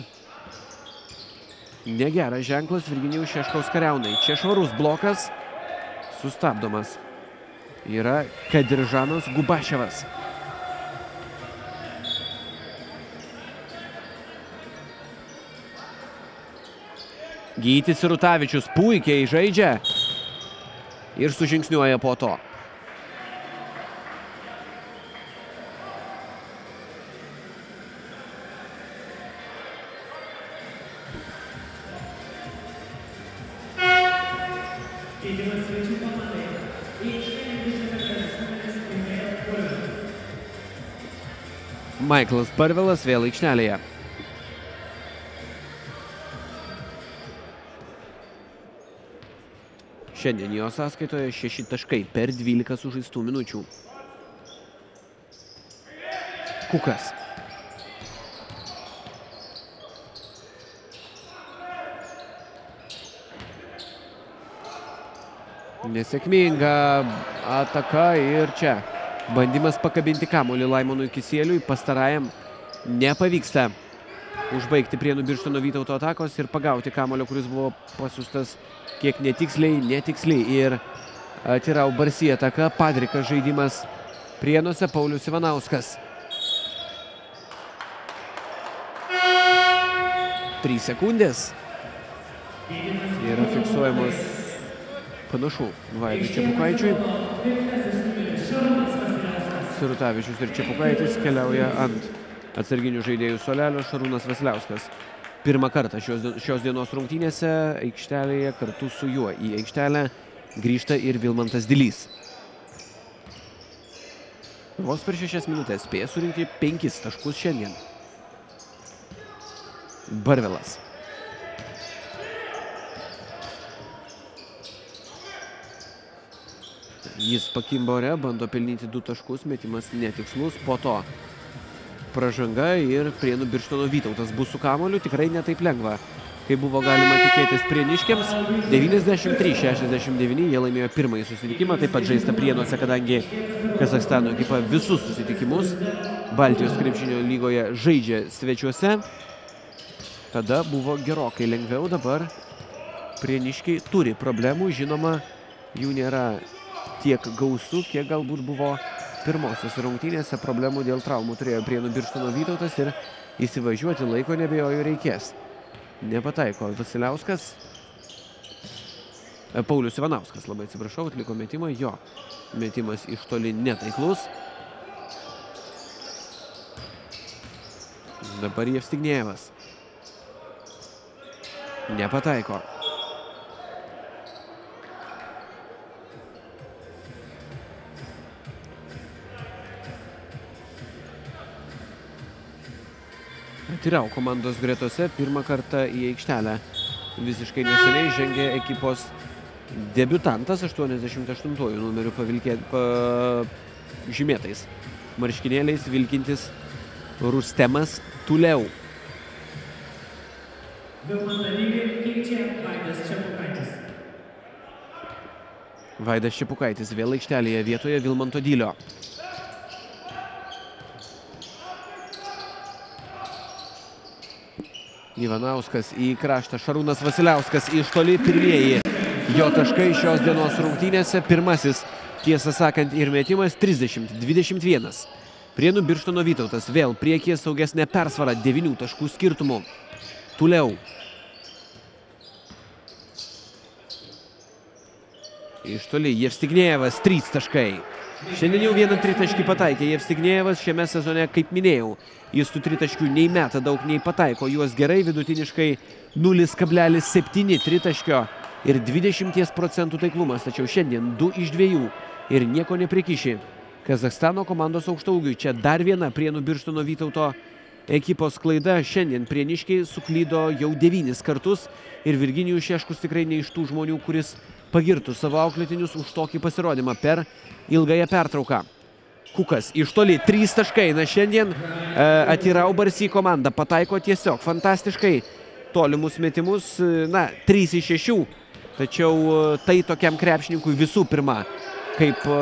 Negeras ženklas Virginijų Šeškaus Kariaunai. Čia švarus blokas. Sustabdomas yra Kadiržanas Gubaševas. Gytis Rutavičius puikiai žaidžia ir sužingsniuoja po to. Maiklas Parvelas vėl aikštelėje. Šiandien jo sąskaitoje šeši taškai per dvylika sužaistų minučių. Kukas. Nesėkminga ataka ir čia bandymas pakabinti kamuolį Laimonui Kisieliui. Pastarajam nepavyksta užbaigti Prienų Birštono Vytauto atakos ir pagauti kamuolio, kuris buvo pasiųstas kiek netiksliai, netiksliai. Ir Tirau Barsi ataka, padrikas žaidimas Prienuose, Paulius Ivanauskas. Trys sekundės. Yra fiksuojamos panašu Vaidui Čepukaičiui. Sirutavičius ir Čepukaitis keliauja ant atsarginių žaidėjų suolelio. Šarūnas Vasiliauskas pirmą kartą šios, šios dienos rungtynėse aikštelėje, kartu su juo į aikštelę grįžta ir Vilmantas Dilys. Vos per šešias minutės spėja surinkti penkis taškus šiandien. Barvelas. Jis pakimba ore, bando pelnyti du taškus, metimas netikslus, po to pražanga ir Prienų Birštono Vytautas bus su kamuoliu. Tikrai netaip lengva, kaip buvo galima tikėtis prieniškiams. devyniasdešimt trys šešiasdešimt devyni, jie laimėjo pirmąjį susitikimą, taip pat žaista Prienuose, kadangi Kazachstano ekipa visus susitikimus Baltijos krepšinio lygoje žaidžia svečiuose. Tada buvo gerokai lengviau, dabar prieniškiai turi problemų, žinoma, jų nėra tiek gausų, kiek galbūt buvo pirmosios rungtynėse. Problemų dėl traumų turėjo Prienų Birštono Vytautas ir įsivažiuoti laiko nebejoju reikės. Nepataiko Vasiliauskas. Paulius Ivanauskas, labai atsiprašau, atliko metimą. Jo, metimas iš toli netaiklus. Dabar Jevstignejevas. Nepataiko. Atirau komandos gretose pirmą kartą į aikštelę. Visiškai neseniai žengė ekipos debiutantas aštuoniasdešimt aštuntųjų numerių pavilkė, pažymėtais marškinėliais vilkintis Rustemas Tuleu. Vilmantą lygį keičia Vaidas Čepukaitis. Vaidas Čepukaitis vėl aikštelėje vietoje Vilmanto Dylio. Ivanauskas į kraštą, Šarūnas Vasiliauskas iš toli, pirmieji jo taškai šios dienos rungtynėse. Pirmasis, tiesą sakant, ir metimas trisdešimt dvidešimt vienas. Prienų Birštono Vytautas vėl priekyje saugesnė persvara devynių taškų skirtumų. Tuleu. Iš toli Jevstignejevas, trys taškai. Šiandien jau vieną tritaškį pataikė Jevstignejevas šiame sezone, kaip minėjau. Jis tų tritaškių nei meta daug, nei pataiko. Juos gerai, vidutiniškai nulis kablelis septyni tritaškio ir dvidešimt procentų taiklumas. Tačiau šiandien du iš dviejų ir nieko neprikiši Kazachstano komandos aukštaūgiui. Čia dar viena Prienų Birštono Vytauto ekipos klaida. Šiandien prieniškiai suklydo jau devynis kartus ir Virginijus Šeškus tikrai ne iš tų žmonių, kuris pagirtų savo auklėtinius už tokį pasirodymą per ilgąją pertrauką. Kukas iš toli, trys taškai. Na šiandien e, Atirau Barsi komanda pataiko tiesiog fantastiškai tolimus metimus. Na, trys iš šešių. Tačiau e, tai tokiam krepšininkui visų pirma, kaip e,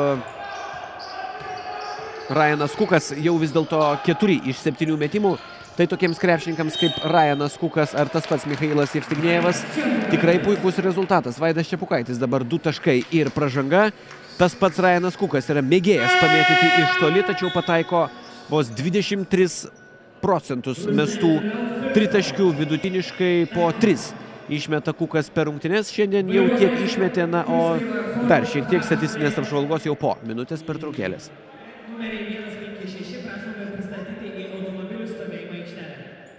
Ryanas Kukas, jau vis dėlto keturi iš septynių metimų. Tai tokiems krepšininkams kaip Ryanas Kukas ar tas pats Michailas Jevstignejevas tikrai puikus rezultatas. Vaidas Čepukaitis dabar du taškai ir pražanga. Tas pats Ryanas Kukas yra mėgėjas pamėtyti iš toli, tačiau pataiko vos dvidešimt tris procentus mestų tritaškių, vidutiniškai po tris išmeta Kukas per rungtynes. Šiandien jau tiek išmetė, na, o dar šiek tiek statistinės apžvalgos jau po minutės pertraukėlės. Numeriai vienas penki šeši prašome pristatyti į automobilių stovėjimą aikštelę.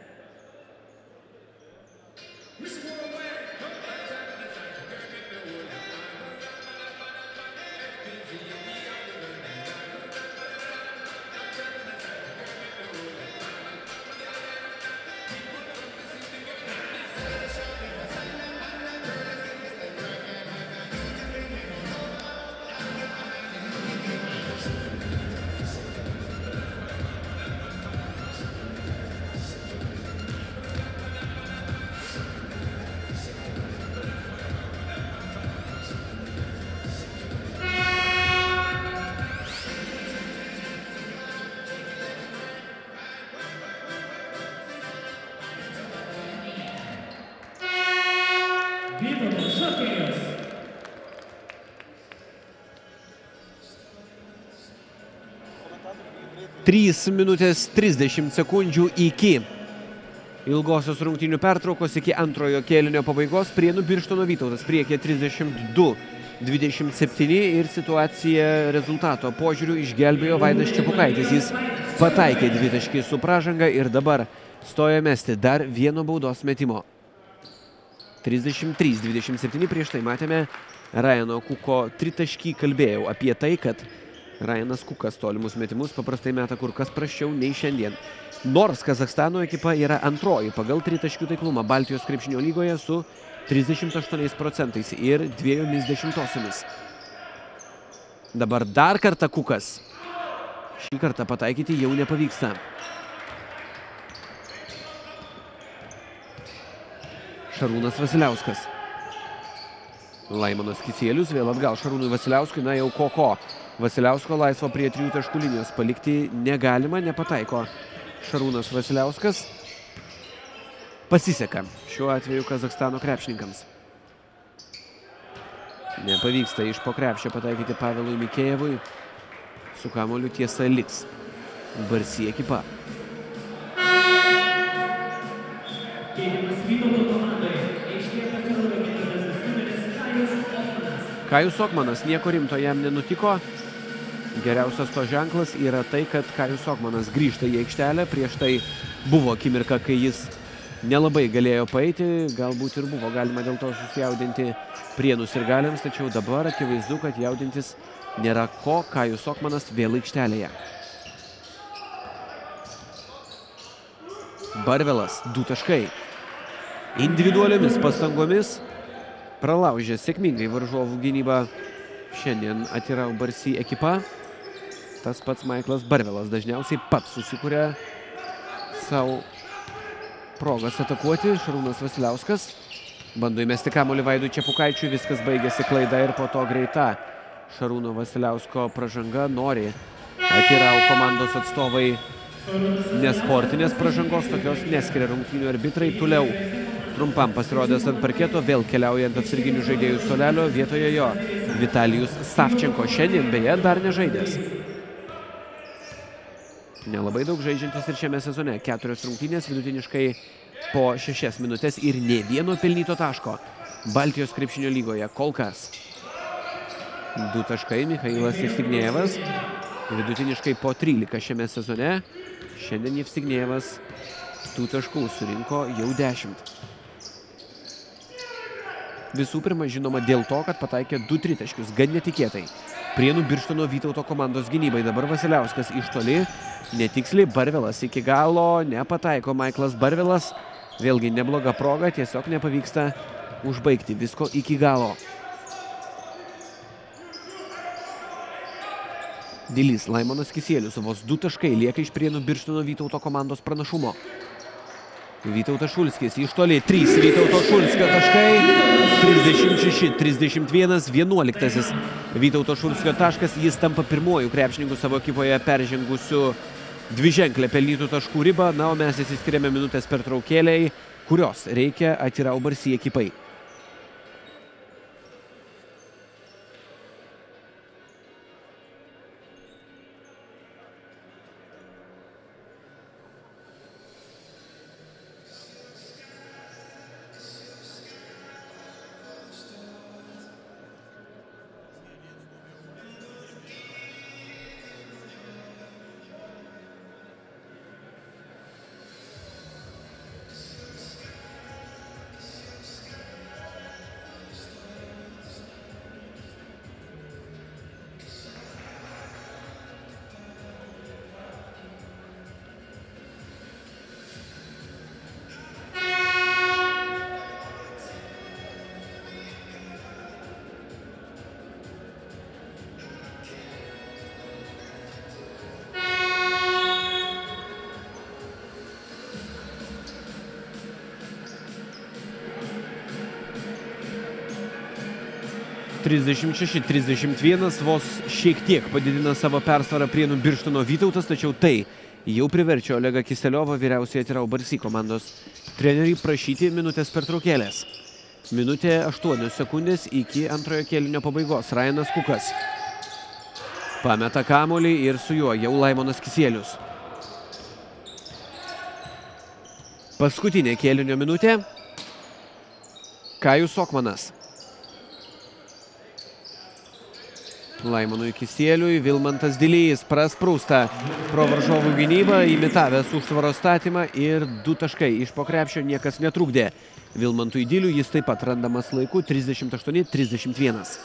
Vytauto šokėjus. trys minutės trisdešimt sekundžių iki ilgosios rungtynių pertraukos, iki antrojo kėlinio pabaigos. Prienų Birštono Vytautas priekyje trisdešimt du dvidešimt septyni ir situacija rezultato požiūriu išgelbėjo Vaidas Čepukaitis. Jis pataikė dvitaškį su pražanga ir dabar stoja mesti dar vieno baudos metimo. trisdešimt trys dvidešimt septyni, prieš tai matėme Ryano Kuko tritaškį. Kalbėjau apie tai, kad Ryanas Kukas tolimus metimus paprastai meta kur kas prasčiau nei šiandien. Nors Kazachstano ekipa yra antroji pagal tritaškių taiklumą Baltijos krepšinio lygoje su trisdešimt aštuoniais procentais ir dviejomis dešimtosiomis. Dabar dar kartą Kukas. Šį kartą pataikyti jau nepavyksta. Šarūnas Vasiliauskas. Laimonas Kisielius vėl atgal Šarūnui Vasiliauskui. Na jau ko-ko. Vasiliausko laisvo prie trijų taškų linijos palikti negalima, nepataiko Šarūnas Vasiliauskas. Pasiseka šiuo atveju Kazachstano krepšininkams. Nepavyksta iš po krepšio pataikyti Pavelui Mikėjevui. Su kamuoliu tiesa liks Barsi ekipa. Keitimas Vytauto komandoje. Aikštėje pasirodo ketvirtasis numeris Kajus Kajus Okmanas, nieko rimto jam nenutiko. Geriausias to ženklas yra tai, kad Kajus Okmanas grįžta į aikštelę. Prieš tai buvo akimirka, kai jis nelabai galėjo paeiti. Galbūt ir buvo galima dėl to susijaudinti Prienų sirgaliams, tačiau dabar akivaizdu, kad jaudintis nėra ko. Kajus Okmanas vėl aikštelėje. Barvelas, du taškai. Individualiomis pastangomis pralaužė sėkmingai varžovų gynybą šiandien Atirau Barsi ekipa. Tas pats Michaelas Barvelas dažniausiai pats susikuria savo progas atakuoti. Šarūnas Vasiliauskas bando įmesti kamuolį Vaidui Čepukaičiui. Viskas baigėsi klaida ir po to greita Šarūno Vasiliausko pražanga. Nori Atirau komandos atstovai nesportinės pražangos, tokios neskiria rungtynių arbitrai. Toliau trumpam pasirodęs ant parketo, vėl keliaujant atsarginių žaidėjų suolelio, vietoje jo Vitalijus Savčenko, šiandien beje dar nežaidęs. Nelabai daug žaidžiantis ir šiame sezone. Keturios rungtynės vidutiniškai po šešias minutės ir nė vieno pelnyto taško Baltijos krepšinio lygoje kol kas. Du taškai Michailas Jevstignejevas, vidutiniškai po trylika šiame sezone. Šiandien Jevstignejevas tų taškų surinko jau dešimt. Visų pirma, žinoma, dėl to, kad pataikė du tritaškius, gan netikėtai. Prienų Birštono Vytauto komandos gynybai. Dabar Vasiliauskas iš toli, netiksliai Barvelas iki galo, nepataiko Michaelas Barvelas. Vėlgi nebloga proga, tiesiog nepavyksta užbaigti visko iki galo. Dilys Laimonas Kisielius, vos du taškai lieka iš Prienų Birštono Vytauto komandos pranašumo. Vytautas Šulskis iš toli, trys Vytauto Šulskio taškai, trisdešimt šeši trisdešimt vienas, vienuoliktasis Vytauto Šulskio taškas, jis tampa pirmuoju krepšininku savo ekipoje peržengusiu dviženklę pelnytų taškų ribą. Na, o mes įsiskiriame minutės pertraukėliai, kurios reikia Atirau Barsi ekipai. trisdešimt šeši trisdešimt vienas, vos šiek tiek padidina savo persvarą Prienų Birštono Vytautas, tačiau tai jau priverčia Olegą Kiseliovą, vyriausiąjį Atirau Barsi komandos trenerį, prašyti minutės pertraukėlės. Minutė aštuonios sekundės iki antrojo kėlinio pabaigos. Ryanas Kukas pameta kamuolį ir su juo jau Laimonas Kisielius. Paskutinė kėlinio minutė. Kajus Okmanas. Laimonui Kisieliui, Vilmantas Dilys prasprūsta pro varžovų gynybą, imitavęs užtvaros statymą ir du taškai iš po krepšio niekas netrukdė Vilmantui Diliui, jis taip pat randamas laiku, trisdešimt aštuoni trisdešimt vienas.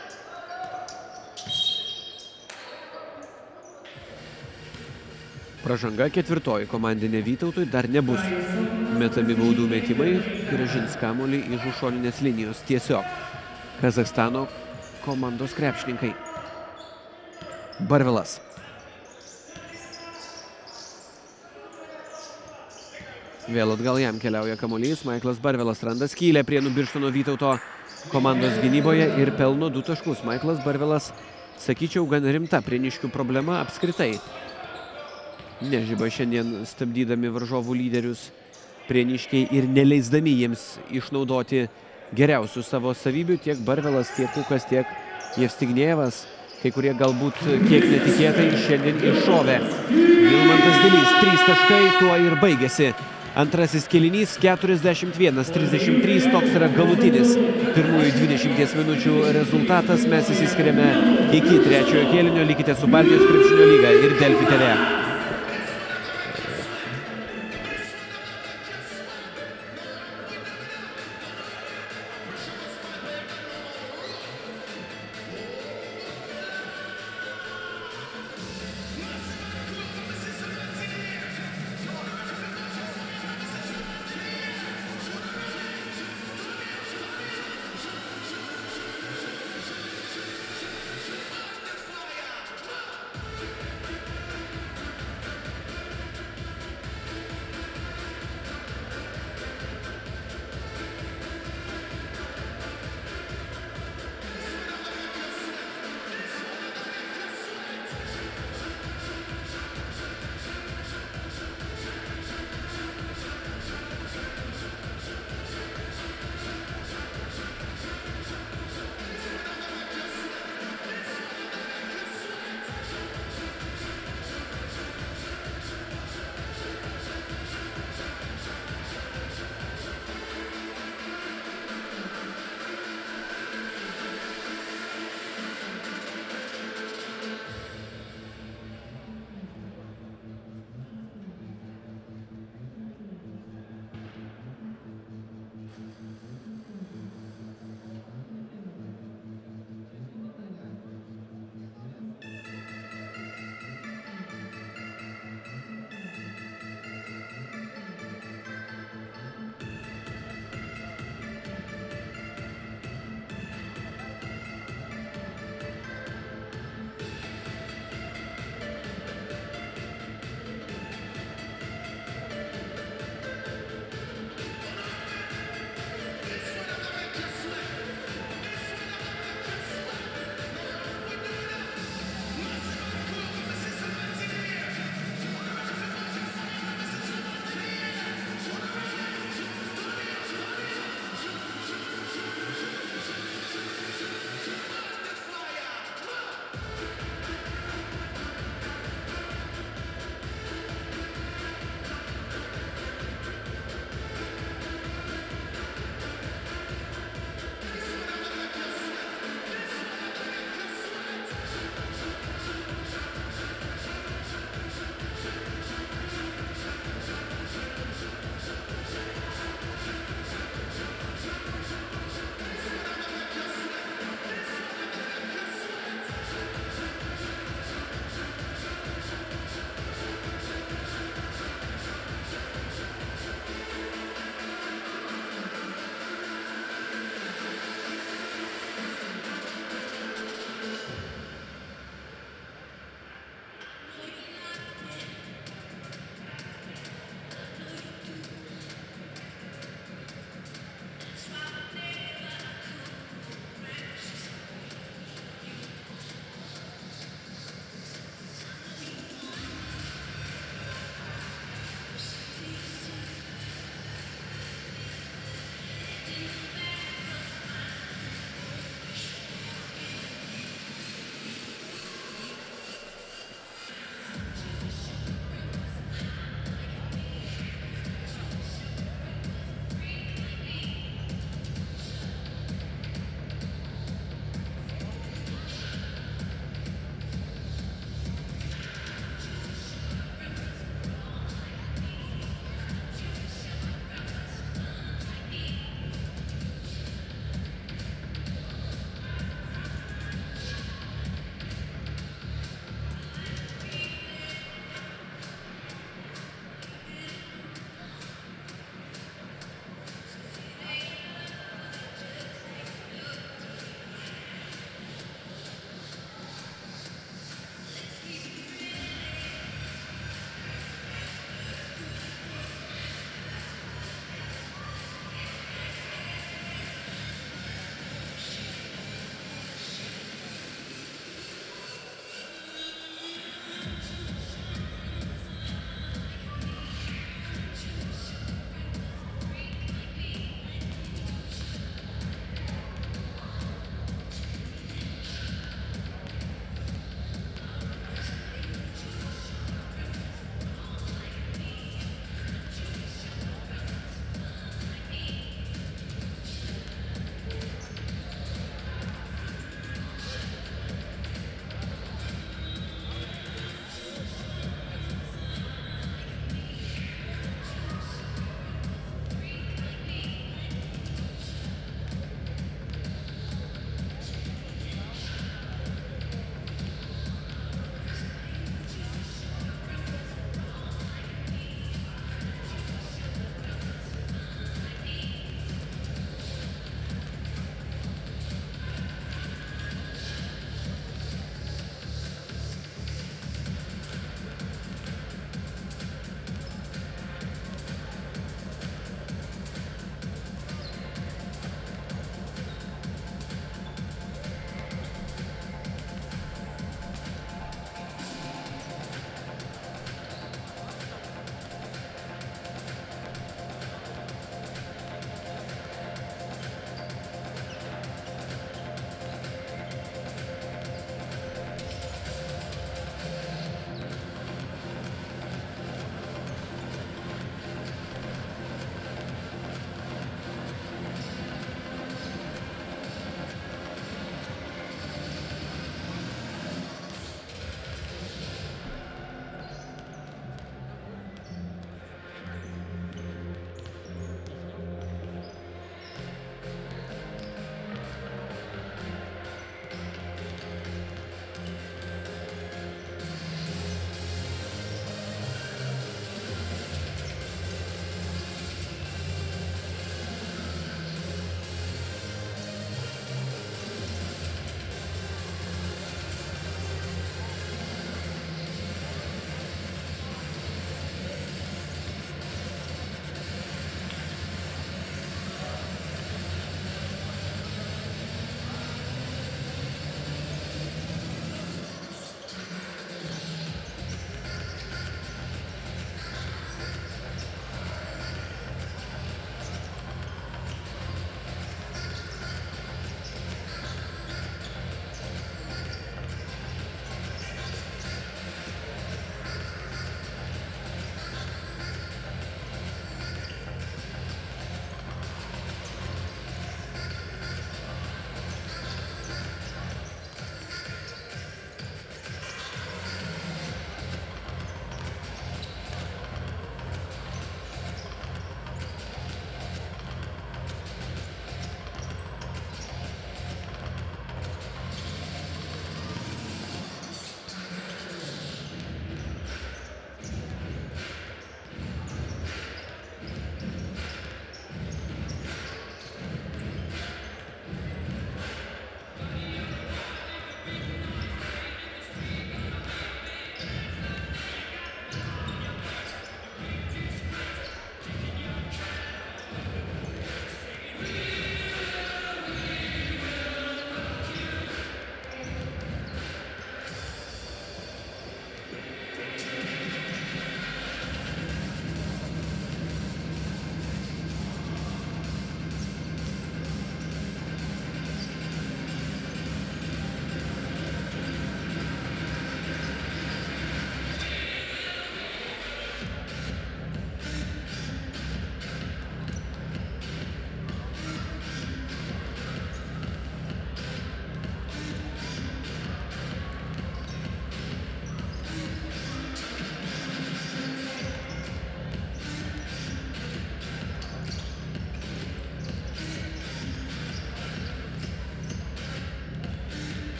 Pražanga ketvirtoji komandinė Vytautui, dar nebus metami baudų metimai, grąžins kamuolį iš už šoninės linijos tiesiog Kazachstano komandos krepšininkai. Barvelas. Vėl atgal jam keliauja kamuolys. Michaelas Barvelas randa skylę Prienų Birštono Vytauto komandos gynyboje ir pelno du taškus. Michaelas Barvelas, sakyčiau, gan rimta prieniškių problema apskritai. Nežiba šiandien stabdydami varžovų lyderius prieniškiai ir neleisdami jiems išnaudoti geriausių savo savybių. Tiek Barvelas, tiek Kukas, tiek Jevstignejevas, kai kurie galbūt kiek netikėtai šiandien iššovė. Vilmantas Dilys, trys taškai, tuo ir baigėsi Antrasis kėlinys keturiasdešimt vienas trisdešimt trys, toks yra galutinis pirmųjų dvidešimties minučių rezultatas. Mes įsiskiriame iki trečiojo kėlinio, likite su Baltijos krepšinio lyga ir Delfi T V.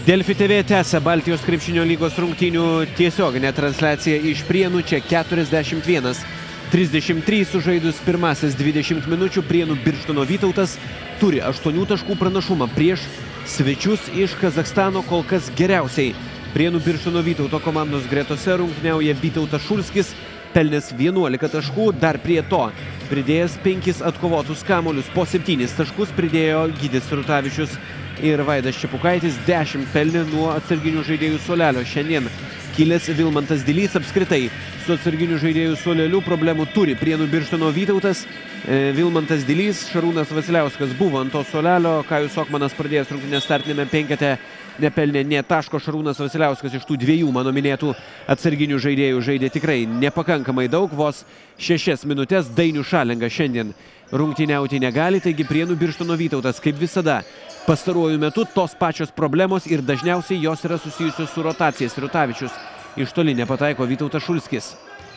Delfi T V tęsia Baltijos krepšinio lygos rungtynių tiesioginę transliaciją iš Prienų. Čia keturiasdešimt vienas trisdešimt trys sužaidus pirmasis dvidešimt minučių. Prienų Birštono Vytautas turi aštuonių taškų pranašumą prieš svečius iš Kazachstano. Kol kas geriausiai Prienų Birštono Vytauto komandos gretose rungtyniauja Vytautas Šulskis, pelnęs vienuolika taškų, dar prie to pridėjęs penkis atkovotus kamuolius. Po septynis taškus pridėjo Gydis Rutavičius ir Vaidas Čepukaitis, dešimt pelnė nuo atsarginių žaidėjų suolelio. Šiandien kilęs Vilmantas Dilys. Apskritai su atsarginių žaidėjų suoleliu problemų turi Prienų Birštono Vytautas. E, Vilmantas Dilys, Šarūnas Vasiliauskas buvo ant to suolelio. Kajus Okmanas pradėjęs rungtynės startinėme penkete nepelnė nė taško. Šarūnas Vasiliauskas iš tų dviejų mano minėtų atsarginių žaidėjų žaidė tikrai nepakankamai daug. Vos šešias minutės. Dainius Šalenga šiandien rungtyniauti negali, taigi Prienų Birštono Vytautas kaip visada pastaruoju metu tos pačios problemos ir dažniausiai jos yra susijusios su rotacijas. Rutavičius iš toli nepataiko, Vytautas Šulskis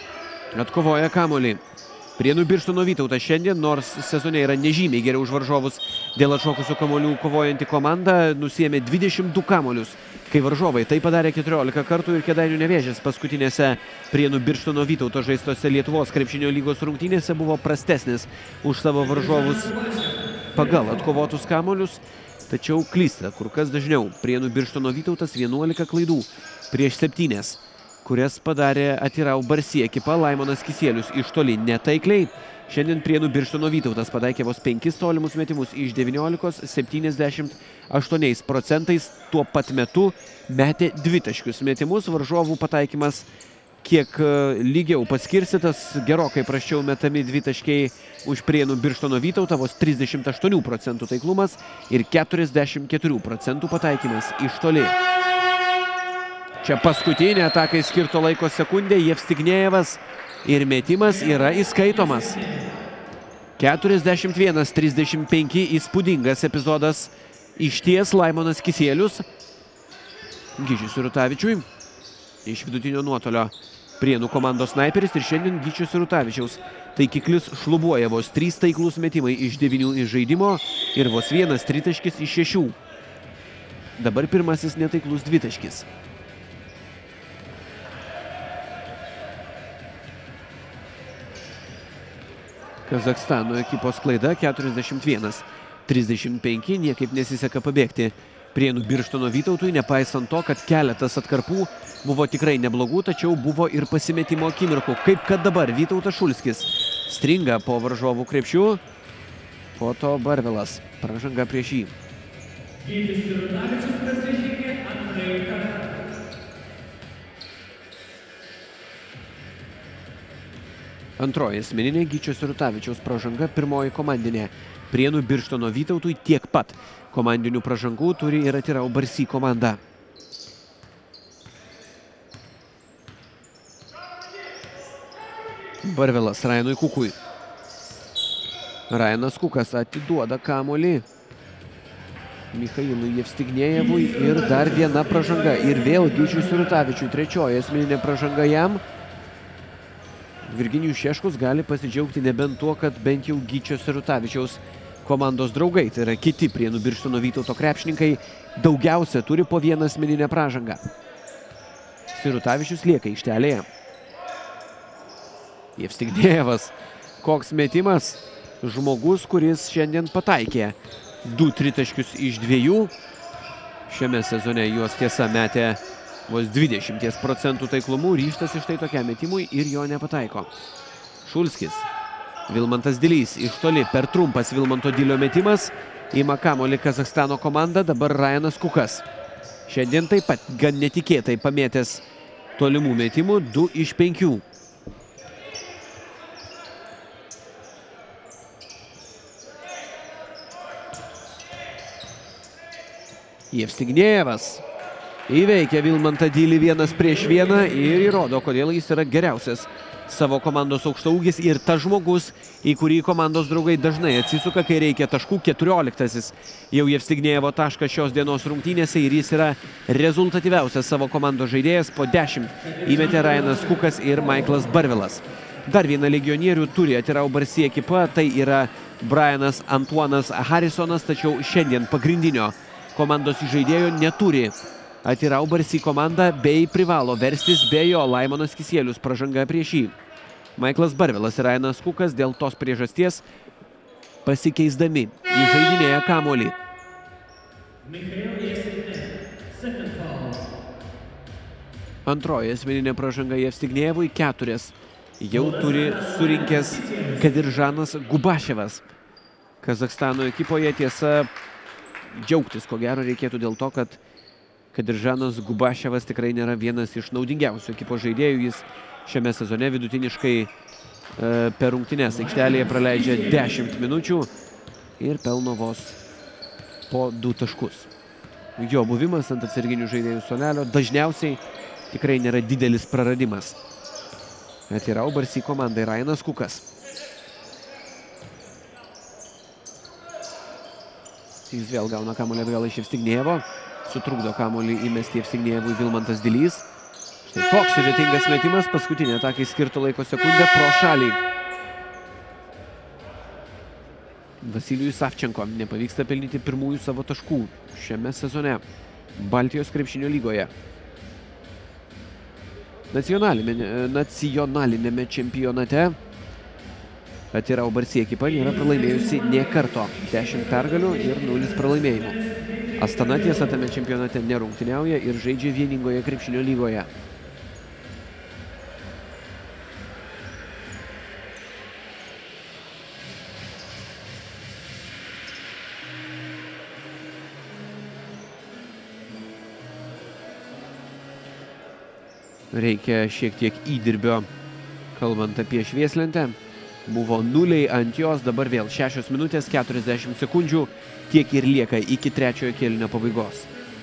atkovoja kamuolį. Prienų Birštono Vytautas šiandien, nors sezone yra nežymiai geriau už varžovus dėl atšokusių kamuolių kovojanti komanda, nusiėmė dvidešimt du kamuolius, kai varžovai tai padarė keturiolika kartų ir Kėdainių Nevėžis paskutinėse Prienų Birštono Vytauto žaistose Lietuvos krepšinio lygos rungtynėse buvo prastesnis už savo varžovus pagal atkovotus kamuolius, tačiau klysta kur kas dažniau. Prienų Birštono Vytautas vienuolika klaidų prieš septynias, kurias padarė Atirau Barsi ekipa. Laimonas Kisielius iš toli netaikliai. Šiandien Prienų Birštono Vytautas pataikė vos penkis tolimus metimus iš devyniolikos, septyniasdešimt aštuoniais procentais. Tuo pat metu metė dvitaškius metimus. Varžovų pataikymas kiek lygiau paskirstytas, gerokai prasčiau metami dvitaškiai už Prienų Birštono Vytautą, vos trisdešimt aštuonių procentų taiklumas ir keturiasdešimt keturių procentų pataikymas iš toli. Čia paskutinė atakai skirto laiko sekundė, Jevstignejevas ir metimas yra įskaitomas. keturiasdešimt vienas trisdešimt penki, įspūdingas epizodas išties. Laimonas Kisielius Gyčiui Rutavičiui iš vidutinio nuotolio Prienų komandos snaiperis ir šiandien Gyčio Rutavičiaus taikiklis šlubuoja. Vos trys taiklus metimai iš devynių iš žaidimo ir vos vienas tritaškis iš šešių. Dabar pirmasis netaiklus dvitaškis. Kazachstano ekipos klaida keturiasdešimt vienas trisdešimt penki, niekaip nesiseka pabėgti Prienų Birštono Vytautui, nepaisant to, kad keletas atkarpų buvo tikrai neblogų, tačiau buvo ir pasimetimo akimirkų, kaip kad dabar Vytautas Šulskis stringa po varžovų krepšių, po to Barvilas, pražanga prieš jį. Gydis Rutavičius prasižengė antrąjį kartą. Antroji asmeninė Gyčio Rutavičiaus pražanga, pirmoji komandinė. Prienų Birštono Vytautui tiek pat komandinių pražangų turi ir Atirau Barsi komanda. Barvilas Rajanui Kukui. Rajanas Kukas atiduoda kamuolį Michailui Jevstignejevui ir dar viena pražanga. Ir vėl Gyčiui Rutavičiui trečioji asmeninė pražanga jam. Virginijus Šeškus gali pasidžiaugti nebent tuo, kad bent jau Gyčio Rutavičiaus komandos draugai, tai yra kiti Prienų Birštono Vytauto krepšininkai, daugiausia turi po vieną asmeninę pražangą. Rutavičius lieka aikštelėje. Jevstignejevas, koks metimas, žmogus, kuris šiandien pataikė du tritaškius iš dviejų. Šiame sezone juos tiesa metė vos dvidešimties procentų taiklumu, ryžtas iš tai tokiam metimui ir jo nepataiko. Šulskis. Vilmantas Dilys iš toli, per trumpas Vilmanto Dilio metimas. Ima kamuolį Kazachstano komanda, dabar Rajanas Kukas. Šiandien taip pat gan netikėtai pamėtęs tolimų metimų, du iš penkių. Jevstignejevas įveikia Vilmantą Dilį vienas prieš vieną ir įrodo, kodėl jis yra geriausias savo komandos aukštaūgis ir tas žmogus, į kurį komandos draugai dažnai atsisuka, kai reikia taškų. Keturioliktasis jau Jevstignejevo taškas šios dienos rungtynėse ir jis yra rezultatyviausias savo komandos žaidėjas. Po dešimt įmetė Rajanas Kukas ir Michaelas Barvilas. Dar vieną legionierių turi Atirau Barsi ekipa, tai yra Brianas Antuanas Harrisonas, tačiau šiandien pagrindinio komandos įžaidėjo neturi. Atirau Barsi komanda bei privalo verstis be jo. Laimonas Kisielius pražanga prieš jį. Michaelas Barvilas ir Ryanas Kukas dėl tos priežasties pasikeisdami įžaidinėja kamuolį. Antroji asmeninė pražanga Jevstignejevui, keturias jau turi surinkęs Kadiržanas Gubaševas. Kazachstano ekipoje, tiesa, džiaugtis ko gero reikėtų dėl to, kad Kadiržanas Gubaševas tikrai nėra vienas iš naudingiausių ekipos žaidėjų. Jis šiame sezone vidutiniškai e, per rungtynes aikštelėje praleidžia dešimt minučių ir pelno vos po du taškus. Jo buvimas ant atsarginių žaidėjų suolelio dažniausiai tikrai nėra didelis praradimas. Atirau Barsi komandai Ryanas Kukas. Jis vėl gauna kamuolį atgal iš Jevstignejevo. Sutrukdo kamuolį įmesti Jevstignejevui Vilmantas Dilys. Štai toks sudėtingas metimas. Paskutinė atakai skirto laiko sekundę pro šalį. Vasilijui Savčenko nepavyksta pelnyti pirmųjų savo taškų šiame sezone Baltijos krepšinio lygoje. Nacionalinėme, nacionalinėme čempionate Atirau Barsi ekipa nėra pralaimėjusi nė karto. dešimt pergalių ir nulis pralaimėjimų. Astana tiesa tame čempionate nerungtyniauja ir žaidžia vieningoje krepšinio lygoje. Reikia šiek tiek įdirbio, kalbant apie švieslentę. Buvo nuliai ant jos, dabar vėl šešios minutės, keturiasdešimt sekundžių, tiek ir lieka iki trečiojo kėlinio pabaigos.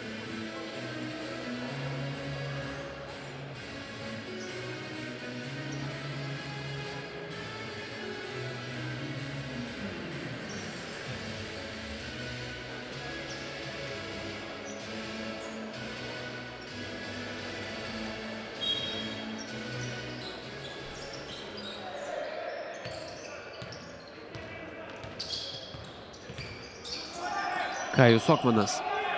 Kajus Okmanas.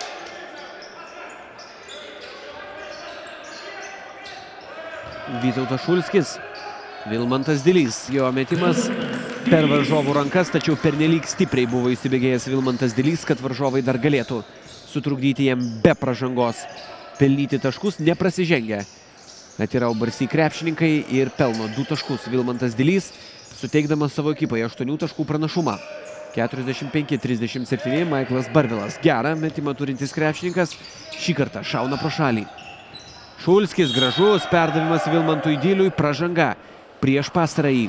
Vytautas Šulskis. Vilmantas Dilys. Jo metimas per varžovų rankas, tačiau pernelyg stipriai buvo įsibėgėjęs Vilmantas Dilys, kad varžovai dar galėtų sutrukdyti jam be pražangos pelnyti taškus, neprasižengia. Atirau Barsi krepšininkai ir pelno du taškus. Vilmantas Dilys suteikdamas savo ekipai aštuonių taškų pranašumą. keturiasdešimt penki trisdešimt septyni. Michaelas Barvilas. Gerą metimą turintis krepšininkas. Šį kartą šauna pro šalį. Šulskis gražus. Perdavimas Vilmantui Diliui. Pražanga prieš pastarąjį.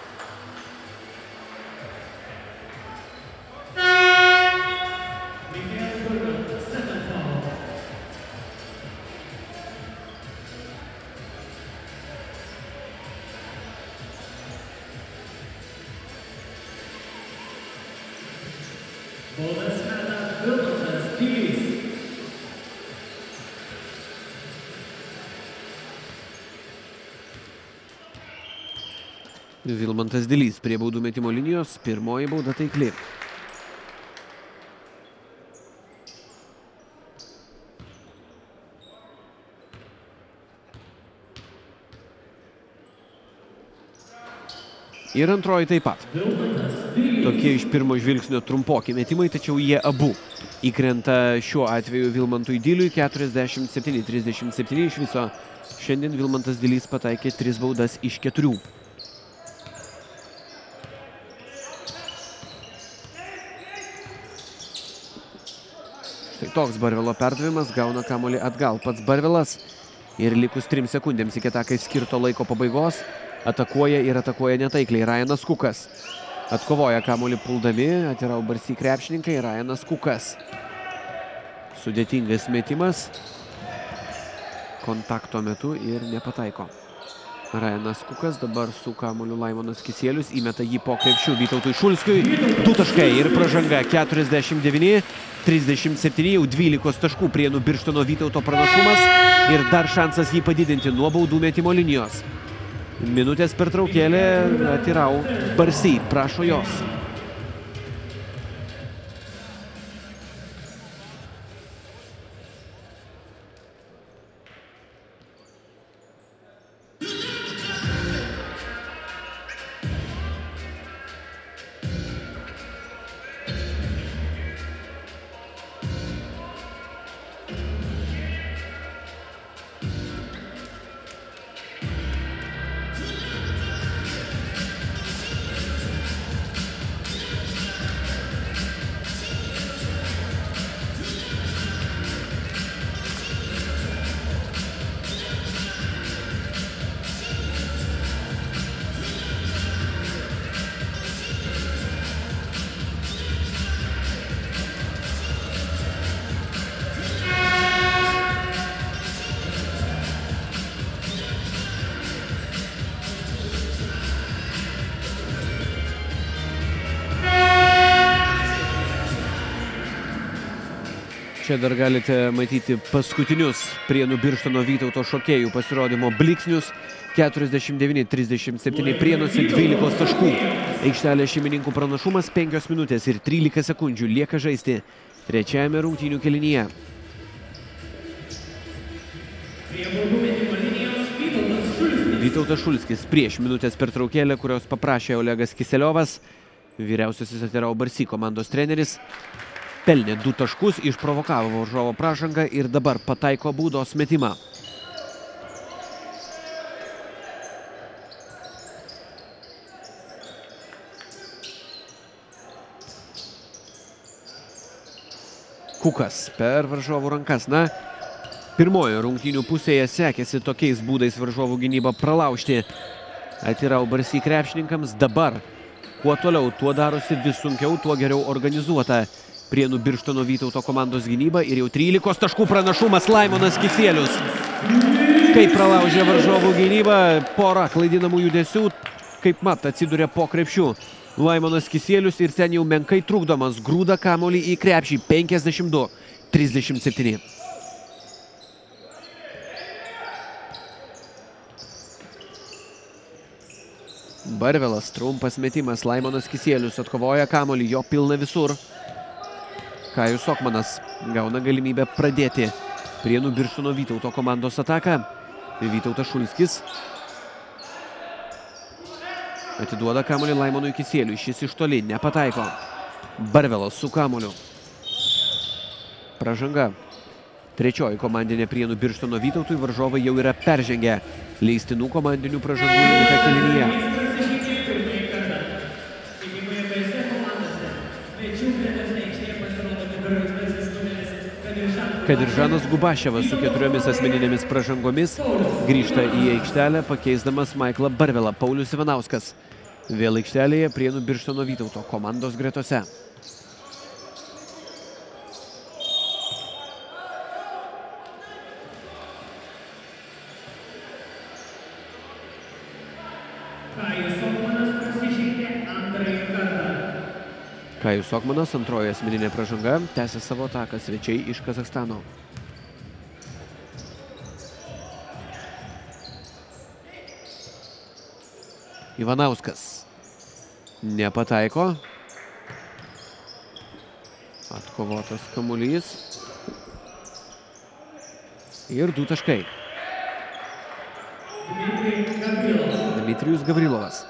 Vilmantas Dilys prie baudų metimo linijos. Pirmoji bauda taikli. Ir antroji taip pat. Tokie iš pirmo žvilgsnio trumpoki metimai, tačiau jie abu įkrenta šiuo atveju Vilmantui Diliui. keturiasdešimt septyni trisdešimt septyni. Iš viso šiandien Vilmantas Dilys pataikė tris baudas iš keturių. Štai toks Barvilo perdavimas, gauna kamuolį atgal pats Barvilas. Ir likus trim sekundėms iki atakai skirto laiko pabaigos atakuoja ir atakuoja netaikliai Ryanas Kukas. Atkovoja kamuolį puldami, Atirau Barsi krepšininkai, Ryanas Kukas. Sudėtingas metimas kontakto metu ir nepataiko. Ryanas Kukas dabar su kamuoliu Laimonas Kisielius įmeta jį po krepšių Vytautui Šulskiui. Du taškai ir pražanga. keturiasdešimt devyni trisdešimt septyni, jau dvylikos taškų Prienų Birštono Vytauto pranašumas ir dar šansas jį padidinti nuo baudų metimo linijos. Minutės pertraukėlė, Atirau Barsi prašo jos. Čia dar galite matyti paskutinius Prienų Birštono Vytauto šokėjų pasirodymo blyksnius. keturiasdešimt devyni trisdešimt septyni Prienuose dvylikos taškų. Aikštelės šeimininkų pranašumas penkios minutės ir trylika sekundžių lieka žaisti trečiajame rungtynių kėlinyje. Vytautas Šulskis prieš minutės pertraukėlę, kurios paprašė Olegas Kiseliovas. Vyriausiasis Atirau Barsi komandos treneris pelnė du taškus, išprovokavo varžovo pražangą ir dabar pataiko baudos metimą. Kukas per varžovų rankas. Na, pirmojo rungtynių pusėje sekėsi tokiais būdais varžovų gynybą pralaužti Atirau Barsi krepšininkams. Dabar, kuo toliau, tuo darosi vis sunkiau, tuo geriau organizuota Prienų Birštono Vytauto komandos gynyba ir jau trylikos taškų pranašumas Laimonas Kisielius. Kaip pralaužė varžovų gynybą, pora klaidinamų judesių, kaip mat atsiduria po krepšių. Laimonas Kisielius ir ten jau menkai trukdomas grūda kamuolį į krepšį. penkiasdešimt du trisdešimt septyni. Barvelas, trumpas metimas, Laimonas Kisielius atkovoja kamuolį, jo pilna visur. Kajus Okmanas gauna galimybę pradėti Prienų Birštono Vytauto komandos ataką. Vytautas Šulskis atiduoda kamuolį Laimonui Kisieliui, šis iš toli nepataiko. Barvelas su kamuoliu. Pražanga. Trečioji komandinė Prienų Birštono Vytautui, varžovai jau yra peržengę leistinų komandinių pražangų limitą kėlinyje. Kadiržanas Gubaševas su keturiomis asmeninėmis pražangomis grįžta į aikštelę, pakeisdamas Maiklą Barvelą. Paulius Ivanauskas vėl aikštelėje Prienų Birštono Vytauto komandos gretose. Kajus Okmanas, antroji asmeninė pražanga, tęsia savo ataką svečiai iš Kazachstano. Ivanauskas nepataiko. Atkovotas kamuolys. Ir du taškai. Dmitrijus Gavrilovas.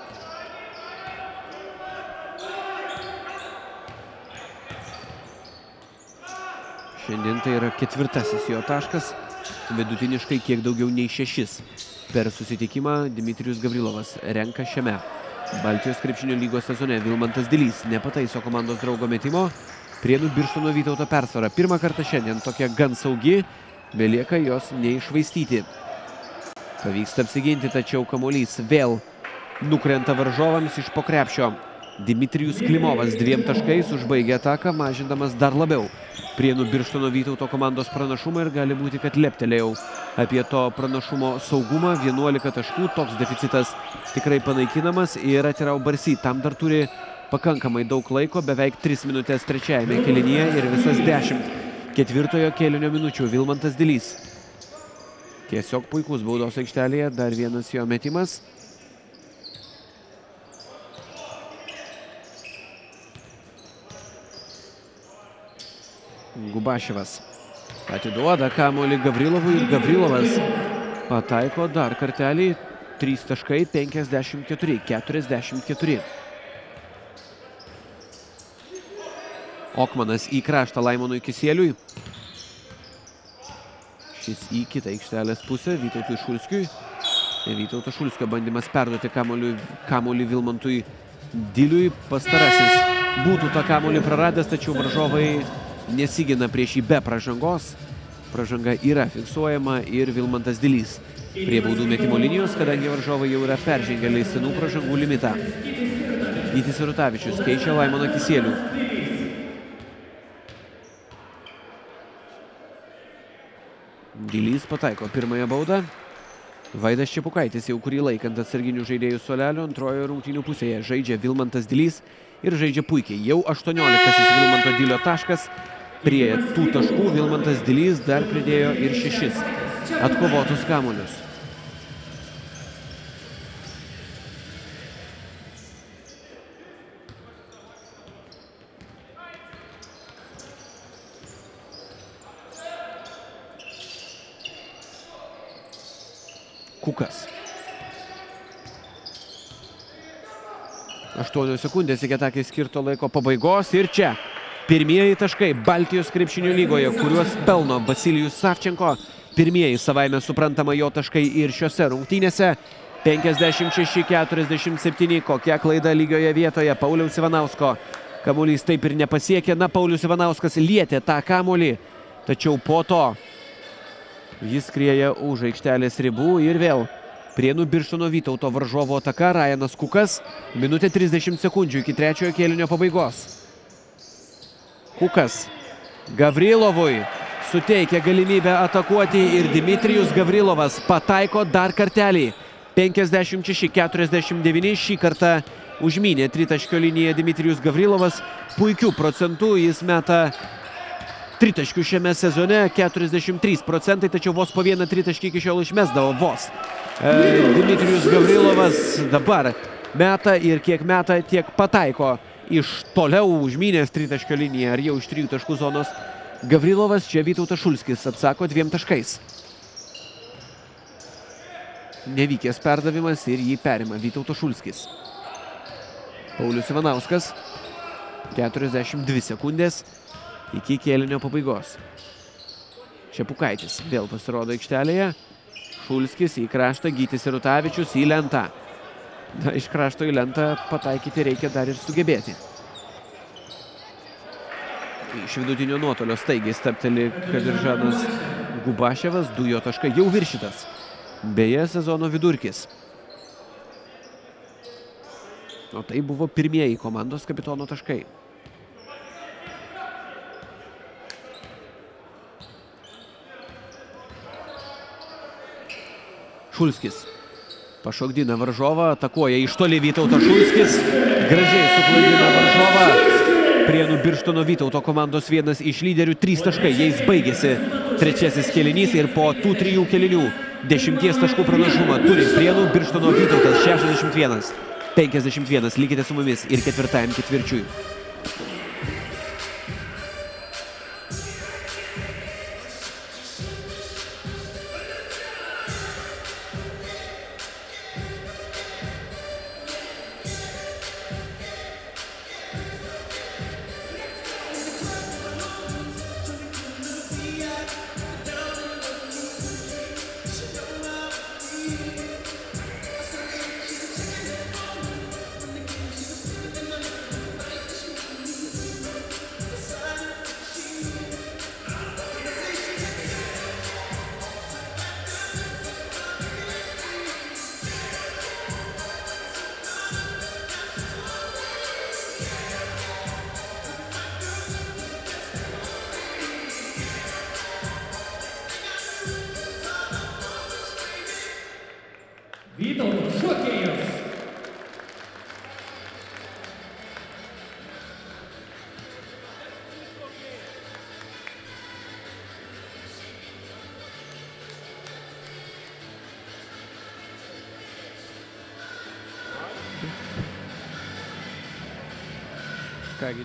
Šiandien tai yra ketvirtasis jo taškas, vidutiniškai kiek daugiau nei šešis. Per susitikimą Dmitrijus Gavrilovas renka šiame Baltijos krepšinio lygos sezone. Vilmantas Dilys nepataiso komandos draugo metimo. Prienų Birštono Vytauto persvara. Pirmą kartą šiandien tokia gan saugi, belieka jos neiššvaistyti. Pavyksta apsiginti, tačiau kamuolys vėl nukrenta varžovams iš po krepšio. Dmitrijus Klimovas dviem taškais užbaigė ataką, mažindamas dar labiau Prienų Birštono Vytauto komandos pranašumą ir gali būti, kad leptelėjau apie to pranašumo saugumą. vienuolika taškų, toks deficitas tikrai panaikinamas ir Atirau Barsi tam dar turi pakankamai daug laiko, beveik tris minutės trečiajame kėlinyje ir visas dešimt ketvirtojo kėlinio minučių. Vilmantas Dilys. Tiesiog puikus baudos aikštelėje, dar vienas jo metimas. Gubaševas atiduoda kamuolį Gavrilovui ir Gavrilovas pataiko dar kartelį. trys taškai, penkiasdešimt keturi keturiasdešimt keturi. Okmanas į kraštą Laimonui Kisieliui. Šis į kitą aikštelės pusę Vytautui Šulskiui. Vytauto Šulskio bandymas perduoti kamuolį, kamuolį Vilmantui Diliui. Pastarasis būtų tą kamuolį praradęs, tačiau varžovai nesigina prieš jį be pražangos. Pražanga yra fiksuojama ir Vilmantas Dilys prie baudų metimo linijos, kadangi varžovai jau yra peržengę leistinų pražangų limitą. Gytis Irutavičius keičia Laimoną Kisielių. Dilys pataiko pirmąją baudą. Vaidas Čepukaitis jau kurį laikant atsarginių žaidėjų suolelio antrojo rungtynių pusėje. Žaidžia Vilmantas Dilys ir žaidžia puikiai. Jau aštuonioliktasis Vilmanto Dilio taškas. Prie tų taškų Vilmantas Dilys dar pridėjo ir šešis atkovotus kamuolius. Kukas. aštuonios sekundės iki atakai skirto laiko pabaigos ir čia pirmieji taškai Baltijos krepšinio lygoje, kuriuos pelno Vasilijus Savčenko. Pirmieji savaime suprantama jo taškai ir šiose rungtynėse. penkiasdešimt šeši keturiasdešimt septyni, kokia klaida lygioje vietoje Pauliaus Ivanausko. Kamuolys taip ir nepasiekė. Na, Paulius Ivanauskas lietė tą kamuolį, tačiau po to jis skrieja už aikštelės ribų ir vėl Prienų Birštono Vytauto varžovo ataka. Ryanas Kukas. Minutė trisdešimt sekundžių iki trečiojo kėlinio pabaigos. Kukas Gavrilovui suteikia galimybę atakuoti ir Dmitrijus Gavrilovas pataiko dar kartelį. penkiasdešimt šeši keturiasdešimt devyni. Šį kartą užmynė tritaškio liniją Dmitrijus Gavrilovas. Puikių procentų jis meta tritaškių šiame sezone. keturiasdešimt trys procentai, tačiau vos po vieną tritaškį iki šiol išmesdavo vos. Dmitrijus Gavrilovas dabar meta ir kiek meta, tiek pataiko iš toliau užmynęs tritaškio liniją ar jau iš trijų taškų zonos. Gavrilovas, čia Vytautas Šulskis atsako dviem taškais. Nevykęs perdavimas ir jį perima Vytautas Šulskis. Paulius Ivanauskas. keturiasdešimt dvi sekundės iki kėlinio pabaigos. Šepukaitis vėl pasirodo aikštelėje. Šulskis į kraštą, Gytis Irutavičius į lentą. Na, iš krašto į lentą pataikyti reikia dar ir sugebėti. Iš vidutinio nuotolio staigiai stabteli Kadiržanas Gubaševas. Du jo taškai jau viršytas. Beje, sezono vidurkis. O tai buvo pirmieji komandos kapitono taškai. Šulskis pašokdina varžovą, atakuoja iš toli Vytautas Šulskis. Gražiai suklaidina varžovą. Prienų Birštono Vytauto komandos vienas iš lyderių. Trys taškai, jais baigėsi trečiasis kėlinys ir po tų trijų kėlinių dešimties taškų pranašumą turi Prienų Birštono Vytautas. šešiasdešimt vienas penkiasdešimt vienas. Likite su mumis ir ketvirtajam ketvirčiui. Vytauto šokėjos. Kągi.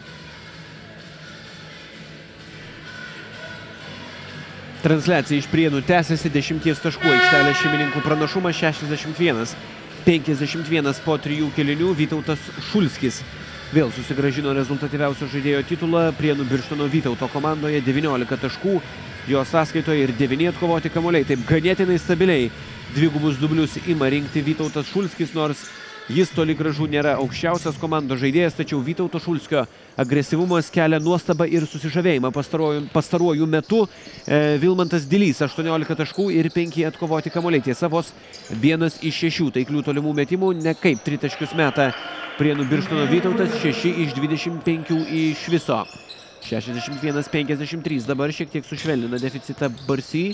Transliacija iš Prienų tęsiasi. Dešimties taškų aikštelės šeimininkų pranašumas šešiasdešimt vienas penkiasdešimt vienas po trijų kėlinių. Vytautas Šulskis vėl susigrąžino rezultatyviausio žaidėjo titulą. Prienų Birštono Vytauto komandoje devyniolika taškų. Jo sąskaitoje ir devyni atkovoti kamuoliai. Taip ganėtinai stabiliai dvigubus dublius ima rinkti Vytautas Šulskis, nors jis toli gražu nėra aukščiausias komandos žaidėjas, tačiau Vytauto Šulskio agresyvumas kelia nuostabą ir susižavėjimą pastaruoju, pastaruoju metu. E, Vilmantas Dilys aštuoniolika taškų ir penki atkovoti kamuoliai. Tiesa, vos vienas iš šešių taiklių tolimų metimų, nekaip tritaškius meta Prienų Birštono Vytautas, šeši iš dvidešimt penkių iš viso. šešiasdešimt vienas penkiasdešimt trys dabar šiek tiek sušvelnina deficitą Barsy.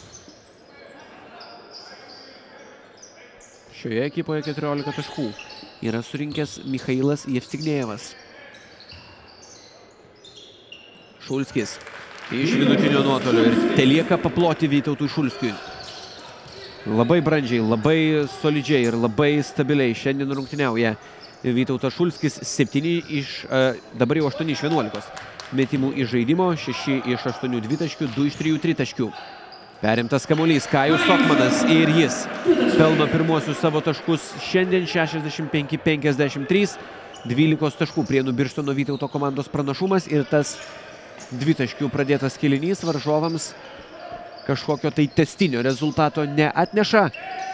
Šioje ekipoje keturiolika taškų yra surinkęs Michailas Jevstignejevas. Šulskis iš vidutinio nuotolio ir telieka paploti Vytautui Šulskiui. Labai brandžiai, labai solidžiai ir labai stabiliai šiandien rungtyniauja Vytautas Šulskis. septyni iš, dabar jau aštuoni iš vienuolikos metimų iš žaidimo, šeši iš aštuonių dvitaškių, du iš trijų tritaškių. Perimtas kamuolys, Kajus Sokmanas ir jis pelno pirmuosius savo taškus šiandien šešiasdešimt penki penkiasdešimt trys. dvylikos taškų Prienų Birštono Vytauto komandos pranašumas ir tas dvitaškių pradėtas kėlinys varžovams kažkokio tai testinio rezultato neatneša.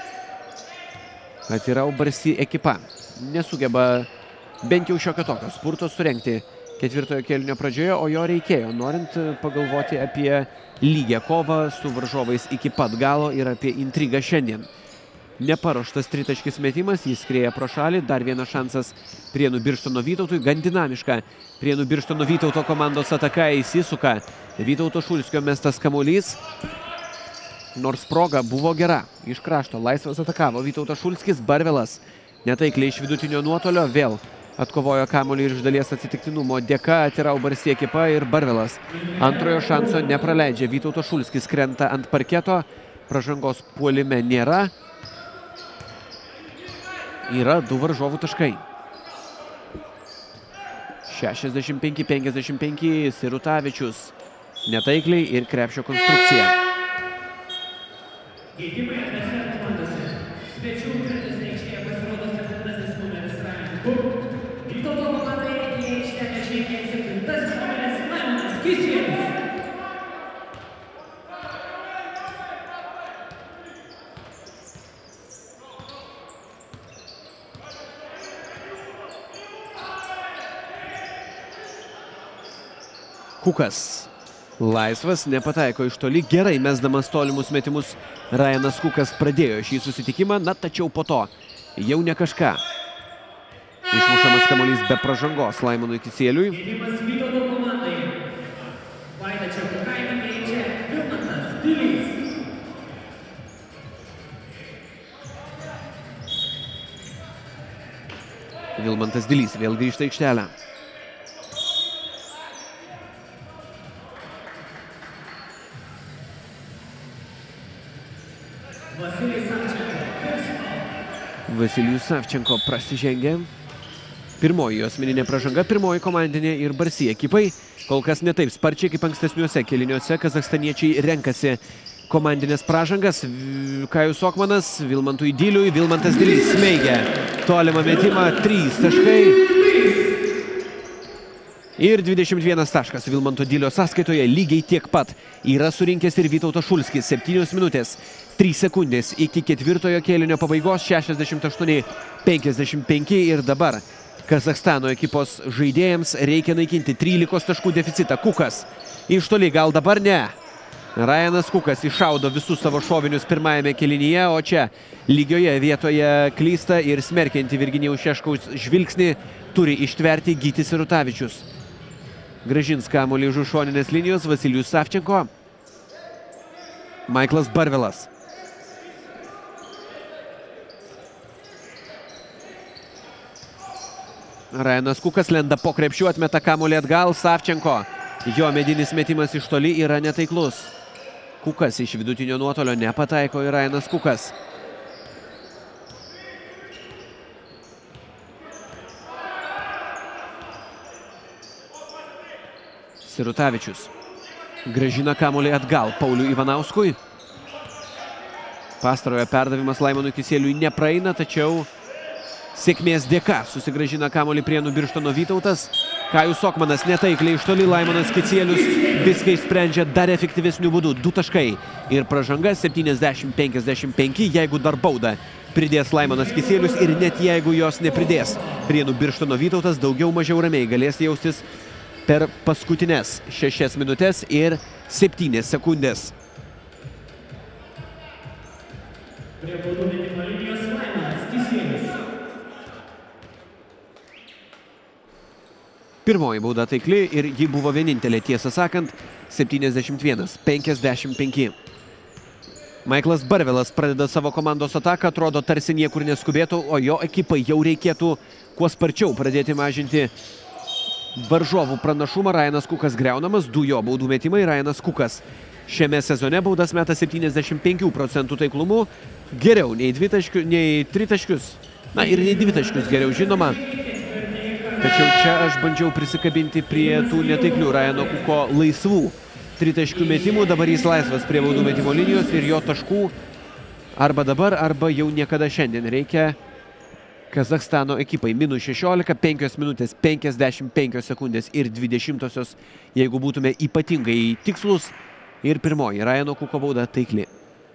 Atirau Barsi ekipa nesugeba bent jau šiokio tokio spurto surengti ketvirtojo kėlinio pradžioje, o jo reikėjo, norint pagalvoti apie lygią kovą su varžovais iki pat galo ir apie intrigą šiandien. Neparuoštas tritaškis metimas, jis skrieja pro šalį, dar vienas šansas Prienų Birštono Vytautui, gan dinamiška. Prienų Birštono Vytauto komandos ataka įsisuka. Vytauto Šulskio mestas kamuolys, nors proga buvo gera. Iš krašto laisvas atakavo Vytautas Šulskis, Barvelas netaikliai iš vidutinio nuotolio, vėl atkovojo kamuolį ir iš dalies atsitiktinumo dėka Atirau Barsi ekipa ir Barvelas antrojo šanso nepraleidžia. Vytautas Šulskis krenta ant parketo, pražangos puolime nėra. Yra du varžovų taškai. šešiasdešimt penki penkiasdešimt penki, Sirutavičius netaikliai ir krepšio konstrukcija. Keitimai abiejose komandose. Svečių gretose aikštėje pasirodo septintasis numeris Ryan Cook. Vytauto komandai į aikštelę žengė septintasis numeris Laimonas Kisielius. Kukas laisvas, nepataiko iš toli, gerai mesdamas tolimus metimus. Ryanas Kukas pradėjo šį susitikimą, na tačiau po to jau ne kažką. Išmušamas kamuolys be pražangos Laimonui Kisieliui. Keitimas Vytauto komandai. Vaida Čepukaitė keičia Vilmantas Dilys. Vilmantas Dilys vėl grįžta į aikštelę. Vasilijus Savčenko prasižengė. Pirmoji jo asmeninė pražanga, pirmoji komandinė ir Barsi ekipai. Kol kas ne taip sparčiai kaip ankstesniuose kėliniuose. Kazachstaniečiai renkasi komandinės pražangas. Kajus Sokmanas, Vilmantui Diliui, Vilmantas Dilys smeigia tolimą metimą, trys taškai. Ir dvidešimt vienas taškas Vilmanto Dilio sąskaitoje, lygiai tiek pat yra surinkęs ir Vytautas Šulskis. septynios minutės, trys sekundės iki ketvirtojo kėlinio pabaigos, šešiasdešimt aštuoni penkiasdešimt penki ir dabar Kazachstano ekipos žaidėjams reikia naikinti trylikos taškų deficitą. Kukas iš toli, gal dabar ne. Ryanas Kukas iššaudo visus savo šovinius pirmajame kėlinyje, o čia lygioje vietoje klysta ir smerkianti Virginijaus Šeškaus žvilgsnį turi ištverti Gytis Sirutavičius. Gražins kamuolį iš už šoninės linijos Vasilijus Savčenko. Maiklas Barvelas. Ryanas Kukas lenda po krepšiu, atmeta kamuolį atgal. Savčenko. Jo medinis metimas iš toli yra netaiklus. Kukas iš vidutinio nuotolio nepataiko ir Ryanas Kukas. Sirutavičius grąžina kamuolį atgal Pauliui Ivanauskui. Pastarojo perdavimas Laimonui Kisieliui nepraeina, tačiau sėkmės dėka susigrąžina kamuolį Prienų Birštono Vytautas. Kajus Sokmanas netaikliai iš toli, Laimonas Kisielius viską išsprendžia dar efektyvesnių būdų. Du taškai ir pražanga septyniasdešimt penkiasdešimt penki, jeigu dar baudą pridės Laimonas Kisielius ir net jeigu jos nepridės Prienų Birštono Vytautas, daugiau mažiau ramiai galės jaustis per paskutinės šešias minutės ir septynias sekundės. Prie baudų metimo linijos Laimonas Kisielius. Pirmoji bauda taikli ir ji buvo vienintelė, tiesą sakant, septyniasdešimt vienas penkiasdešimt penki. Maiklas Barvelas pradeda savo komandos ataką, atrodo tarsi niekur neskubėtų, o jo ekipai jau reikėtų kuo sparčiau pradėti mažinti varžovų pranašumą. Ryanas Kukas griaunamas, du jo baudų metimai. Ryanas Kukas šiame sezone baudas meta septyniasdešimt penkių procentų taiklumu. Geriau nei, dvitaškių, nei tritaškius. Na ir nei dvitaškius geriau žinoma. Tačiau čia aš bandžiau prisikabinti prie tų netaiklių Ryano Kuko laisvų tritaškių metimų. Dabar jis laisvas prie baudų metimo linijos ir jo taškų arba dabar, arba jau niekada šiandien reikia Kazachstano ekipai. Minus šešiolika, penkios minutės, penkiasdešimt penkios sekundės ir dvidešimtosios, jeigu būtume ypatingai tikslus. Ir pirmoji Ryano Kuko bauda taikli.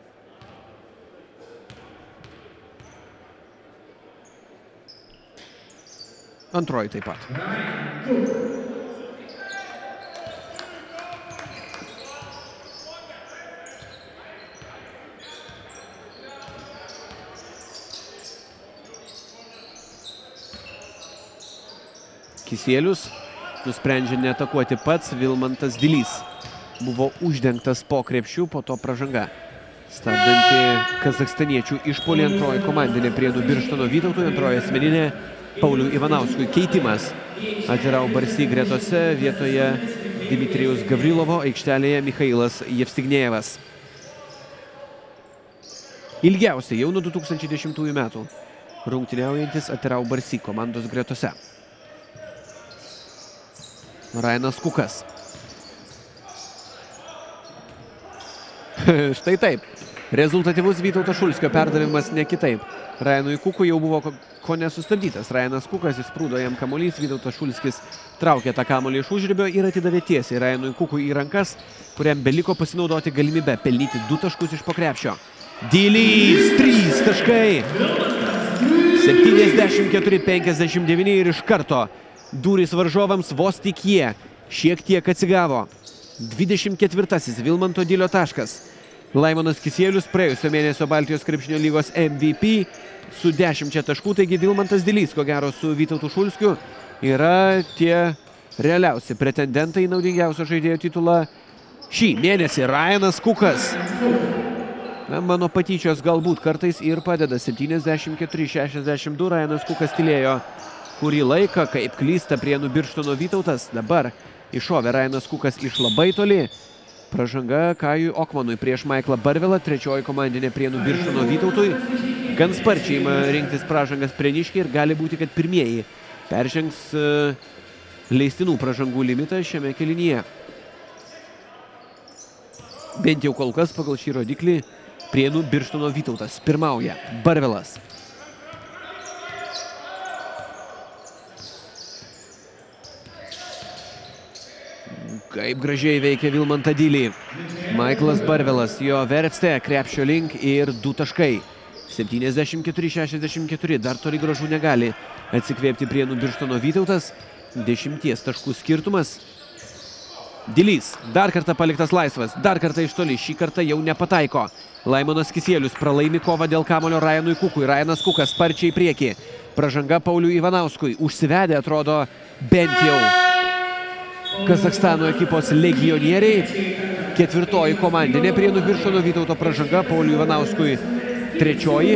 Antroji taip pat. Kisielius nusprendžia neatakuoti pats. Vilmantas Dilys buvo uždengtas po krepšių, po to pražanga. Stabdanti kazachstaniečių išpuolį. Antroji komandinė Prienų Birštono Vytautui, antroji asmeninė Pauliui Ivanauskui. Keitimas. Atirau Barsi gretose, vietoje Dimitrijaus Gavrilovo, aikštelėje Michailas Jevstignėjevas. Ilgiausiai jau nuo du tūkstančiai dešimtųjų metų rungtyniaujantis Atirau Barsi komandos gretose. Ryanas Kukas. Štai taip. Rezultatyvus Vytauto Šulskio perdavimas ne kitaip. Ryanui Kukui jau buvo ko nesustabdytas. Ryanas Kukas įsprūdo jam kamuolys. Vytautas Šulskis traukė tą kamuolį iš užribio ir atidavė tiesiai Ryanui Kukui į rankas, kuriam beliko pasinaudoti galimybę pelnyti du taškus iš po krepšio. Dilys, trys taškai. septyniasdešimt keturi penkiasdešimt devyni ir iš karto durys varžovams, vos tik jie šiek tiek atsigavo. dvidešimt ketvirtasis Vilmanto Dilio taškas. Laimonas Kisielius, praėjusio mėnesio Baltijos krepšinio lygos M V P su dešimčia taškų, taigi Vilmantas Dilys, ko gero su Vytautu Šulskiu, yra tie realiausi pretendentai į naudingiausio žaidėjo titulą šį mėnesį. Ryanas Kukas. Na, mano patyčios galbūt kartais ir padeda. septyniasdešimt keturi šešiasdešimt du. Ryanas Kukas tylėjo kurį laiką, kaip klysta Prienų Birštono Vytautas. Dabar iššovė Ryanas Kukas iš labai toli. Pražanga Kajui Okmanui prieš Maiklą Barvelą. Trečioji komandinė Prienų Birštono Vytautui. Gan sparčiai ima rinktis pražangas prieniškiai ir gali būti, kad pirmieji peržengs uh, leistinų pražangų limitą šiame kėlinyje. Bent jau kol kas pagal šį rodiklį Prienų Birštono Vytautas pirmauja. Barvelas. Kaip gražiai veikia Vilmantą Dilį. Maiklas Barvelas, jo verpste krepšio link ir du taškai. septyniasdešimt keturi šešiasdešimt keturi. Dar toli gražu negali atsikvėpti Prienų Birštono Vytautas. Dešimties taškų skirtumas. Dilys dar kartą paliktas laisvas. Dar kartą iš toli. Šį kartą jau nepataiko. Laimonas Kisielius pralaimi kovą dėl kamulio Ryanui Kukui. Ryanas Kukas sparčiai į priekį. Pražanga Pauliui Ivanauskui. Užsivedė, atrodo, bent jau Kazachstano ekipos legionieriai. Ketvirtoji komandinė Prienų Birštono Vytauto pražanga. Pauliui Ivanauskui trečioji.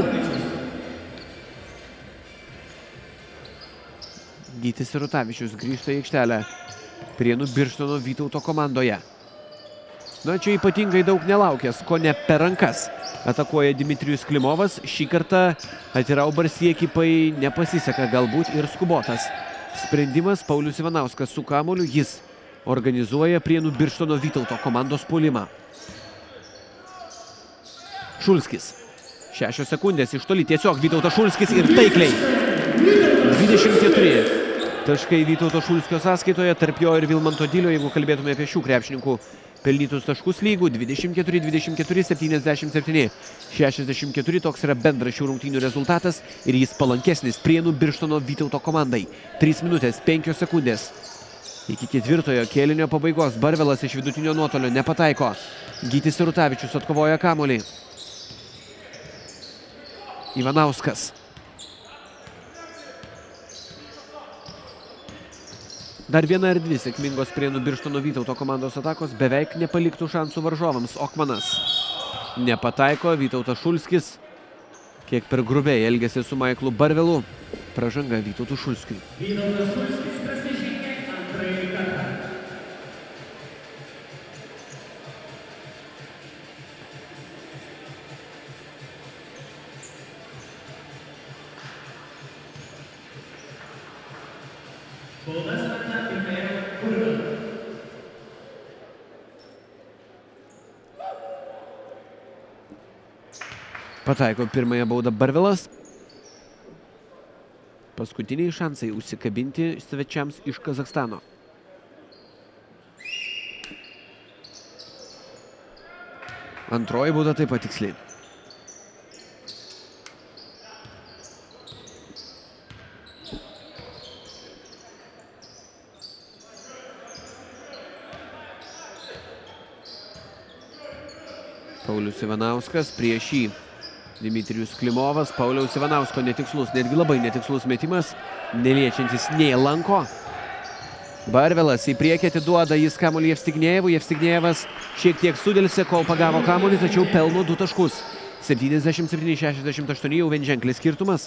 Gytis Sirutavičius grįžta į aikštelę Prienų Birštono Vytauto komandoje. Na, čia ypatingai daug nelaukęs, ko ne per rankas atakuoja Dmitrijus Klimovas. Šį kartą Atirau Barsi ekipai nepasiseka, galbūt ir skubotas sprendimas. Paulius Ivanauskas su kamuoliu, jis organizuoja Prienų Birštono Vytauto komandos puolimą. Šulskis. Šešios sekundės iš toli, tiesiog Vytautas Šulskis ir taikliai. dvidešimt keturi taškai Vytauto Šulskio sąskaitoje, tarp jo ir Vilmanto Dilio, jeigu kalbėtume apie šių krepšininkų pelnytus taškus lygų. dvidešimt keturi dvidešimt keturi, septyniasdešimt septyni šešiasdešimt keturi. Toks yra bendras šių rungtynių rezultatas ir jis palankesnis Prienų Birštono Vytauto komandai. trys minutės, penkios sekundės. Iki ketvirtojo kėlinio pabaigos. Barvelas iš vidutinio nuotolio nepataiko. Gytis Sirutavičius atkovoja kamuolį. Ivanauskas. Dar viena ir dvi sėkmingos Prienų Birštono Vytauto komandos atakos beveik nepaliktų šansų varžovams. Okmanas nepataiko. Vytautas Šulskis kiek per grubiai elgėsi su Maiklu Barvelu. Pražanga Vytautui Šulskiui. pastarąjį kartą. Baudas meta Michael Purvill. Pataiko pirmąją baudą Barvilas. Paskutiniai šansai užsikabinti svečiams iš Kazachstano. Antroji bauda taip pat tiksliai. Paulius Ivanauskas prieš jį. Dmitrijus Klimovas, Pauliaus Ivanausko netikslus, netgi labai netikslus metimas, neliečiantis nei lanko. Barvilas į priekį atiduoda jis kamuolį Jevstignejevui. Jevstignejevas šiek tiek sudėlse, kol pagavo kamuolį, tačiau pelno du taškus. septyniasdešimt septyni šešiasdešimt aštuoni jau vienženklis skirtumas.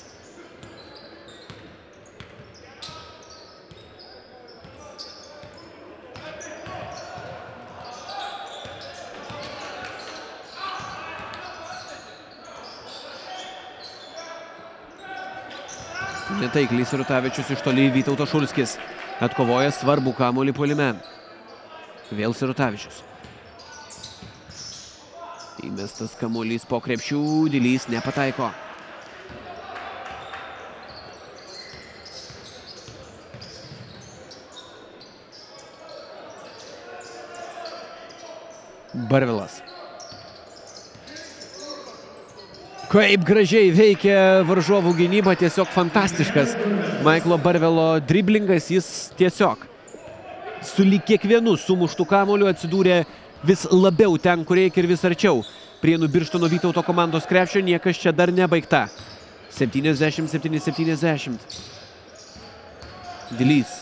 Netaikliai Sirutavičius iš toli Vytautas Šulskis. Atkovoja svarbų kamuolį puolime. Vėl Sirutavičius. Įmestas kamuolys po krepšių, Dilys nepataiko. Barvilas. Kaip gražiai veikia varžovų gynyba, tiesiog fantastiškas Maiklo Barvilo driblingas, jis tiesiog sulyg kiekvienu sumuštų kamuoliu atsidūrė vis labiau ten, kur reikia ir vis arčiau. Prienų Birštono Vytauto komandos krepšio niekas čia dar nebaigta. septyniasdešimt septyni septyniasdešimt. Dilys.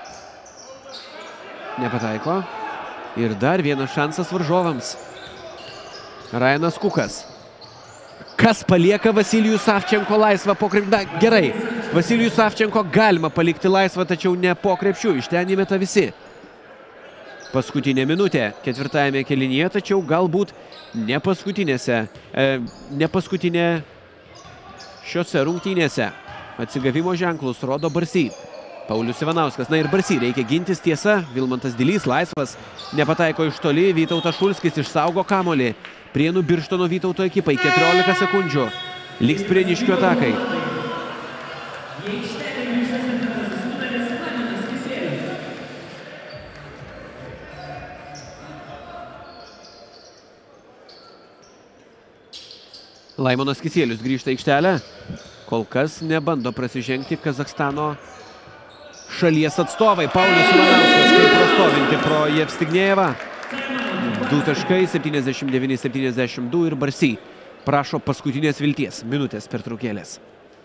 Nepataiko. Ir dar vienas šansas varžovams. Rajanas Kukas. Kas palieka Vasilijų Savčenko laisvą po krepšiu? Na, gerai, Vasilijų Savčenko galima palikti laisvą, tačiau ne po krepšiu. Iš ten įmeta visi. Paskutinė minutė ketvirtajame kėlinyje, tačiau galbūt ne paskutinėse, e, ne paskutinė šiose rungtynėse. Atsigavimo ženklus rodo Barsy. Paulius Ivanauskas. Na ir Barsy reikia gintis, tiesa. Vilmantas Dilys laisvas. Nepataiko iš toli. Vytautas Šulskis išsaugo kamuolį. Prienų Birštono Vytauto ekipai keturiolika sekundžių. Liks prieniškių atakai. Laimonas Kisielius grįžta į aikštelę. Kol kas nebando prasižengti Kazachstano šalies atstovai. Paulius Ivanauskas kaip prostovinti pro Jevstignejevą. Du taškai, septyniasdešimt devyni septyniasdešimt du ir Barsy prašo paskutinės vilties minutės pertraukėlės.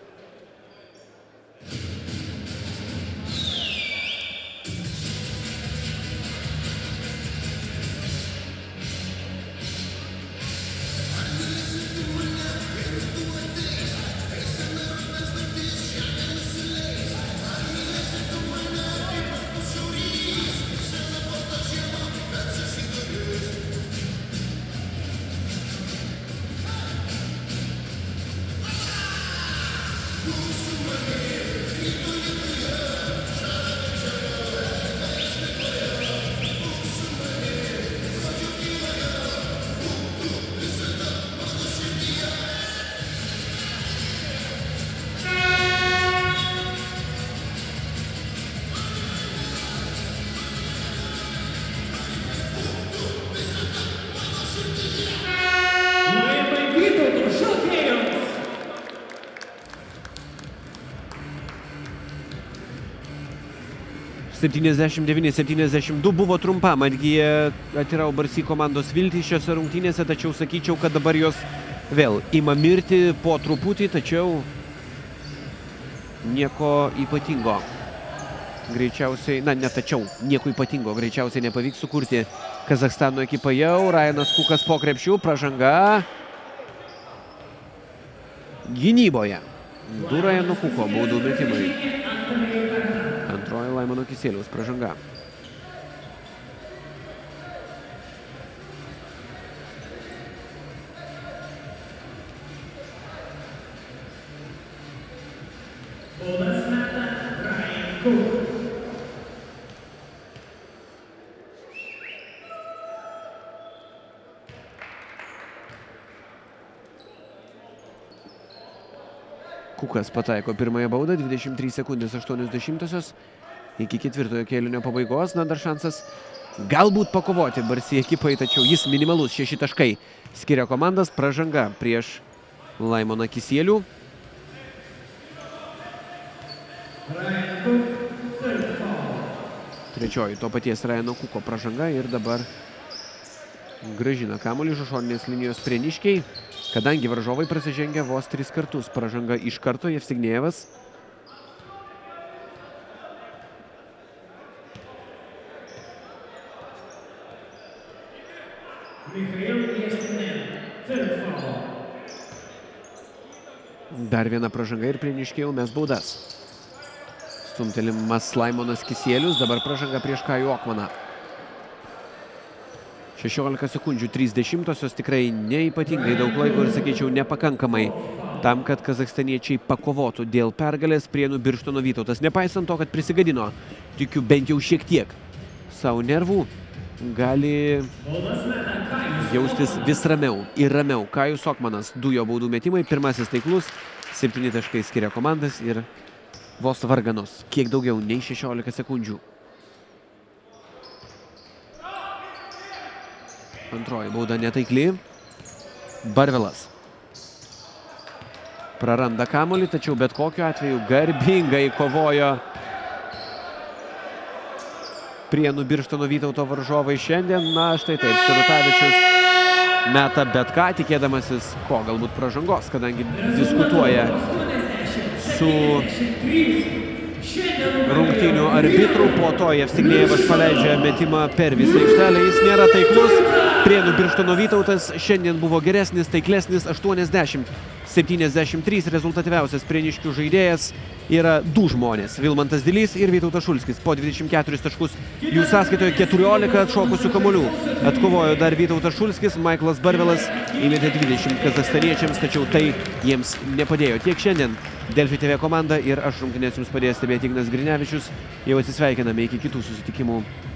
septyniasdešimt devyni septyniasdešimt du buvo trumpam atgyja Atirau Barsy komandos viltys šiose rungtynėse, tačiau sakyčiau, kad dabar jos vėl ima mirti po truputį, tačiau nieko ypatingo. Greičiausiai, na ne tačiau, nieko ypatingo greičiausiai nepavyks sukurti Kazachstano ekipą jau. Rajanas Kukas po krepšių, pražanga gynyboje. Du Rajano Kuko baudų metimai. Antroji Laimono Kisieliaus pražanga. Baudas meta Ryan Cook. Kukas pataiko pirmąją baudą, dvidešimt trys sekundės aštuonios dešimtosios iki ketvirtojo kėlinio pabaigos. Na, dar šansas galbūt pakovoti Barsi ekipai, tačiau jis minimalus, šeši taškai skiria komandas, pražanga prieš Laimoną Kisielių. Trečioji to paties Ryano Kuko pražanga ir dabar grąžina kamuolį šoninės linijos prieniškiai. Kadangi varžovai prasižengia vos tris kartus, pražanga iš karto Jevstignejevas. Dar viena pražanga ir prieniškiai jau mes baudas. Stumtelimas Laimonas Kisielius, dabar pražanga prieš Kajų Okmaną. šešiolika sekundžių, trys dešimtosios, tikrai neipatingai daug laiko ir, sakyčiau, nepakankamai tam, kad kazachstaniečiai pakovotų dėl pergalės. Prienų Birštono Vytautas, nepaisant to, kad prisigadino, tikiu, bent jau šiek tiek savo nervų, gali jaustis vis ramiau ir ramiau. Kajus Okmanas, du jo baudų metimai, pirmasis taiklus, septyni taškai skiria komandas ir vos varganos, kiek daugiau nei šešiolika sekundžių. Antroji bauda netaikli. Barvilas praranda kamuolį, tačiau bet kokiu atveju garbingai kovojo Prienų Birštono Vytauto varžovai šiandien. Na, štai taip, Sirutavičius meta bet ką, tikėdamasis ko, galbūt pražangos, kadangi diskutuoja su rungtynių arbitrų. Po to Jevstignejevas paleidžia metimą per visą aikštelę. Jis nėra taiklus. Prienų Birštono Vytautas šiandien buvo geresnis, taiklesnis. Aštuoniasdešimt septyniasdešimt trys rezultatyviausias prieniškių žaidėjas yra du žmonės. Vilmantas Dilys ir Vytautas Šulskis. Po dvidešimt keturis taškus jų sąskaitoje keturiolika atšokusių kamuolių. Atkovojo dar Vytautas Šulskis, Maiklas Barvilas įmetė dvidešimt kazachstaniečiams, tačiau tai jiems nepadėjo. Tiek šiandien Delfi T V komanda ir aš rungtynes jums padėjęs stebėti Ignas Grinevičius. Jau atsisveikiname iki kitų susitikimų.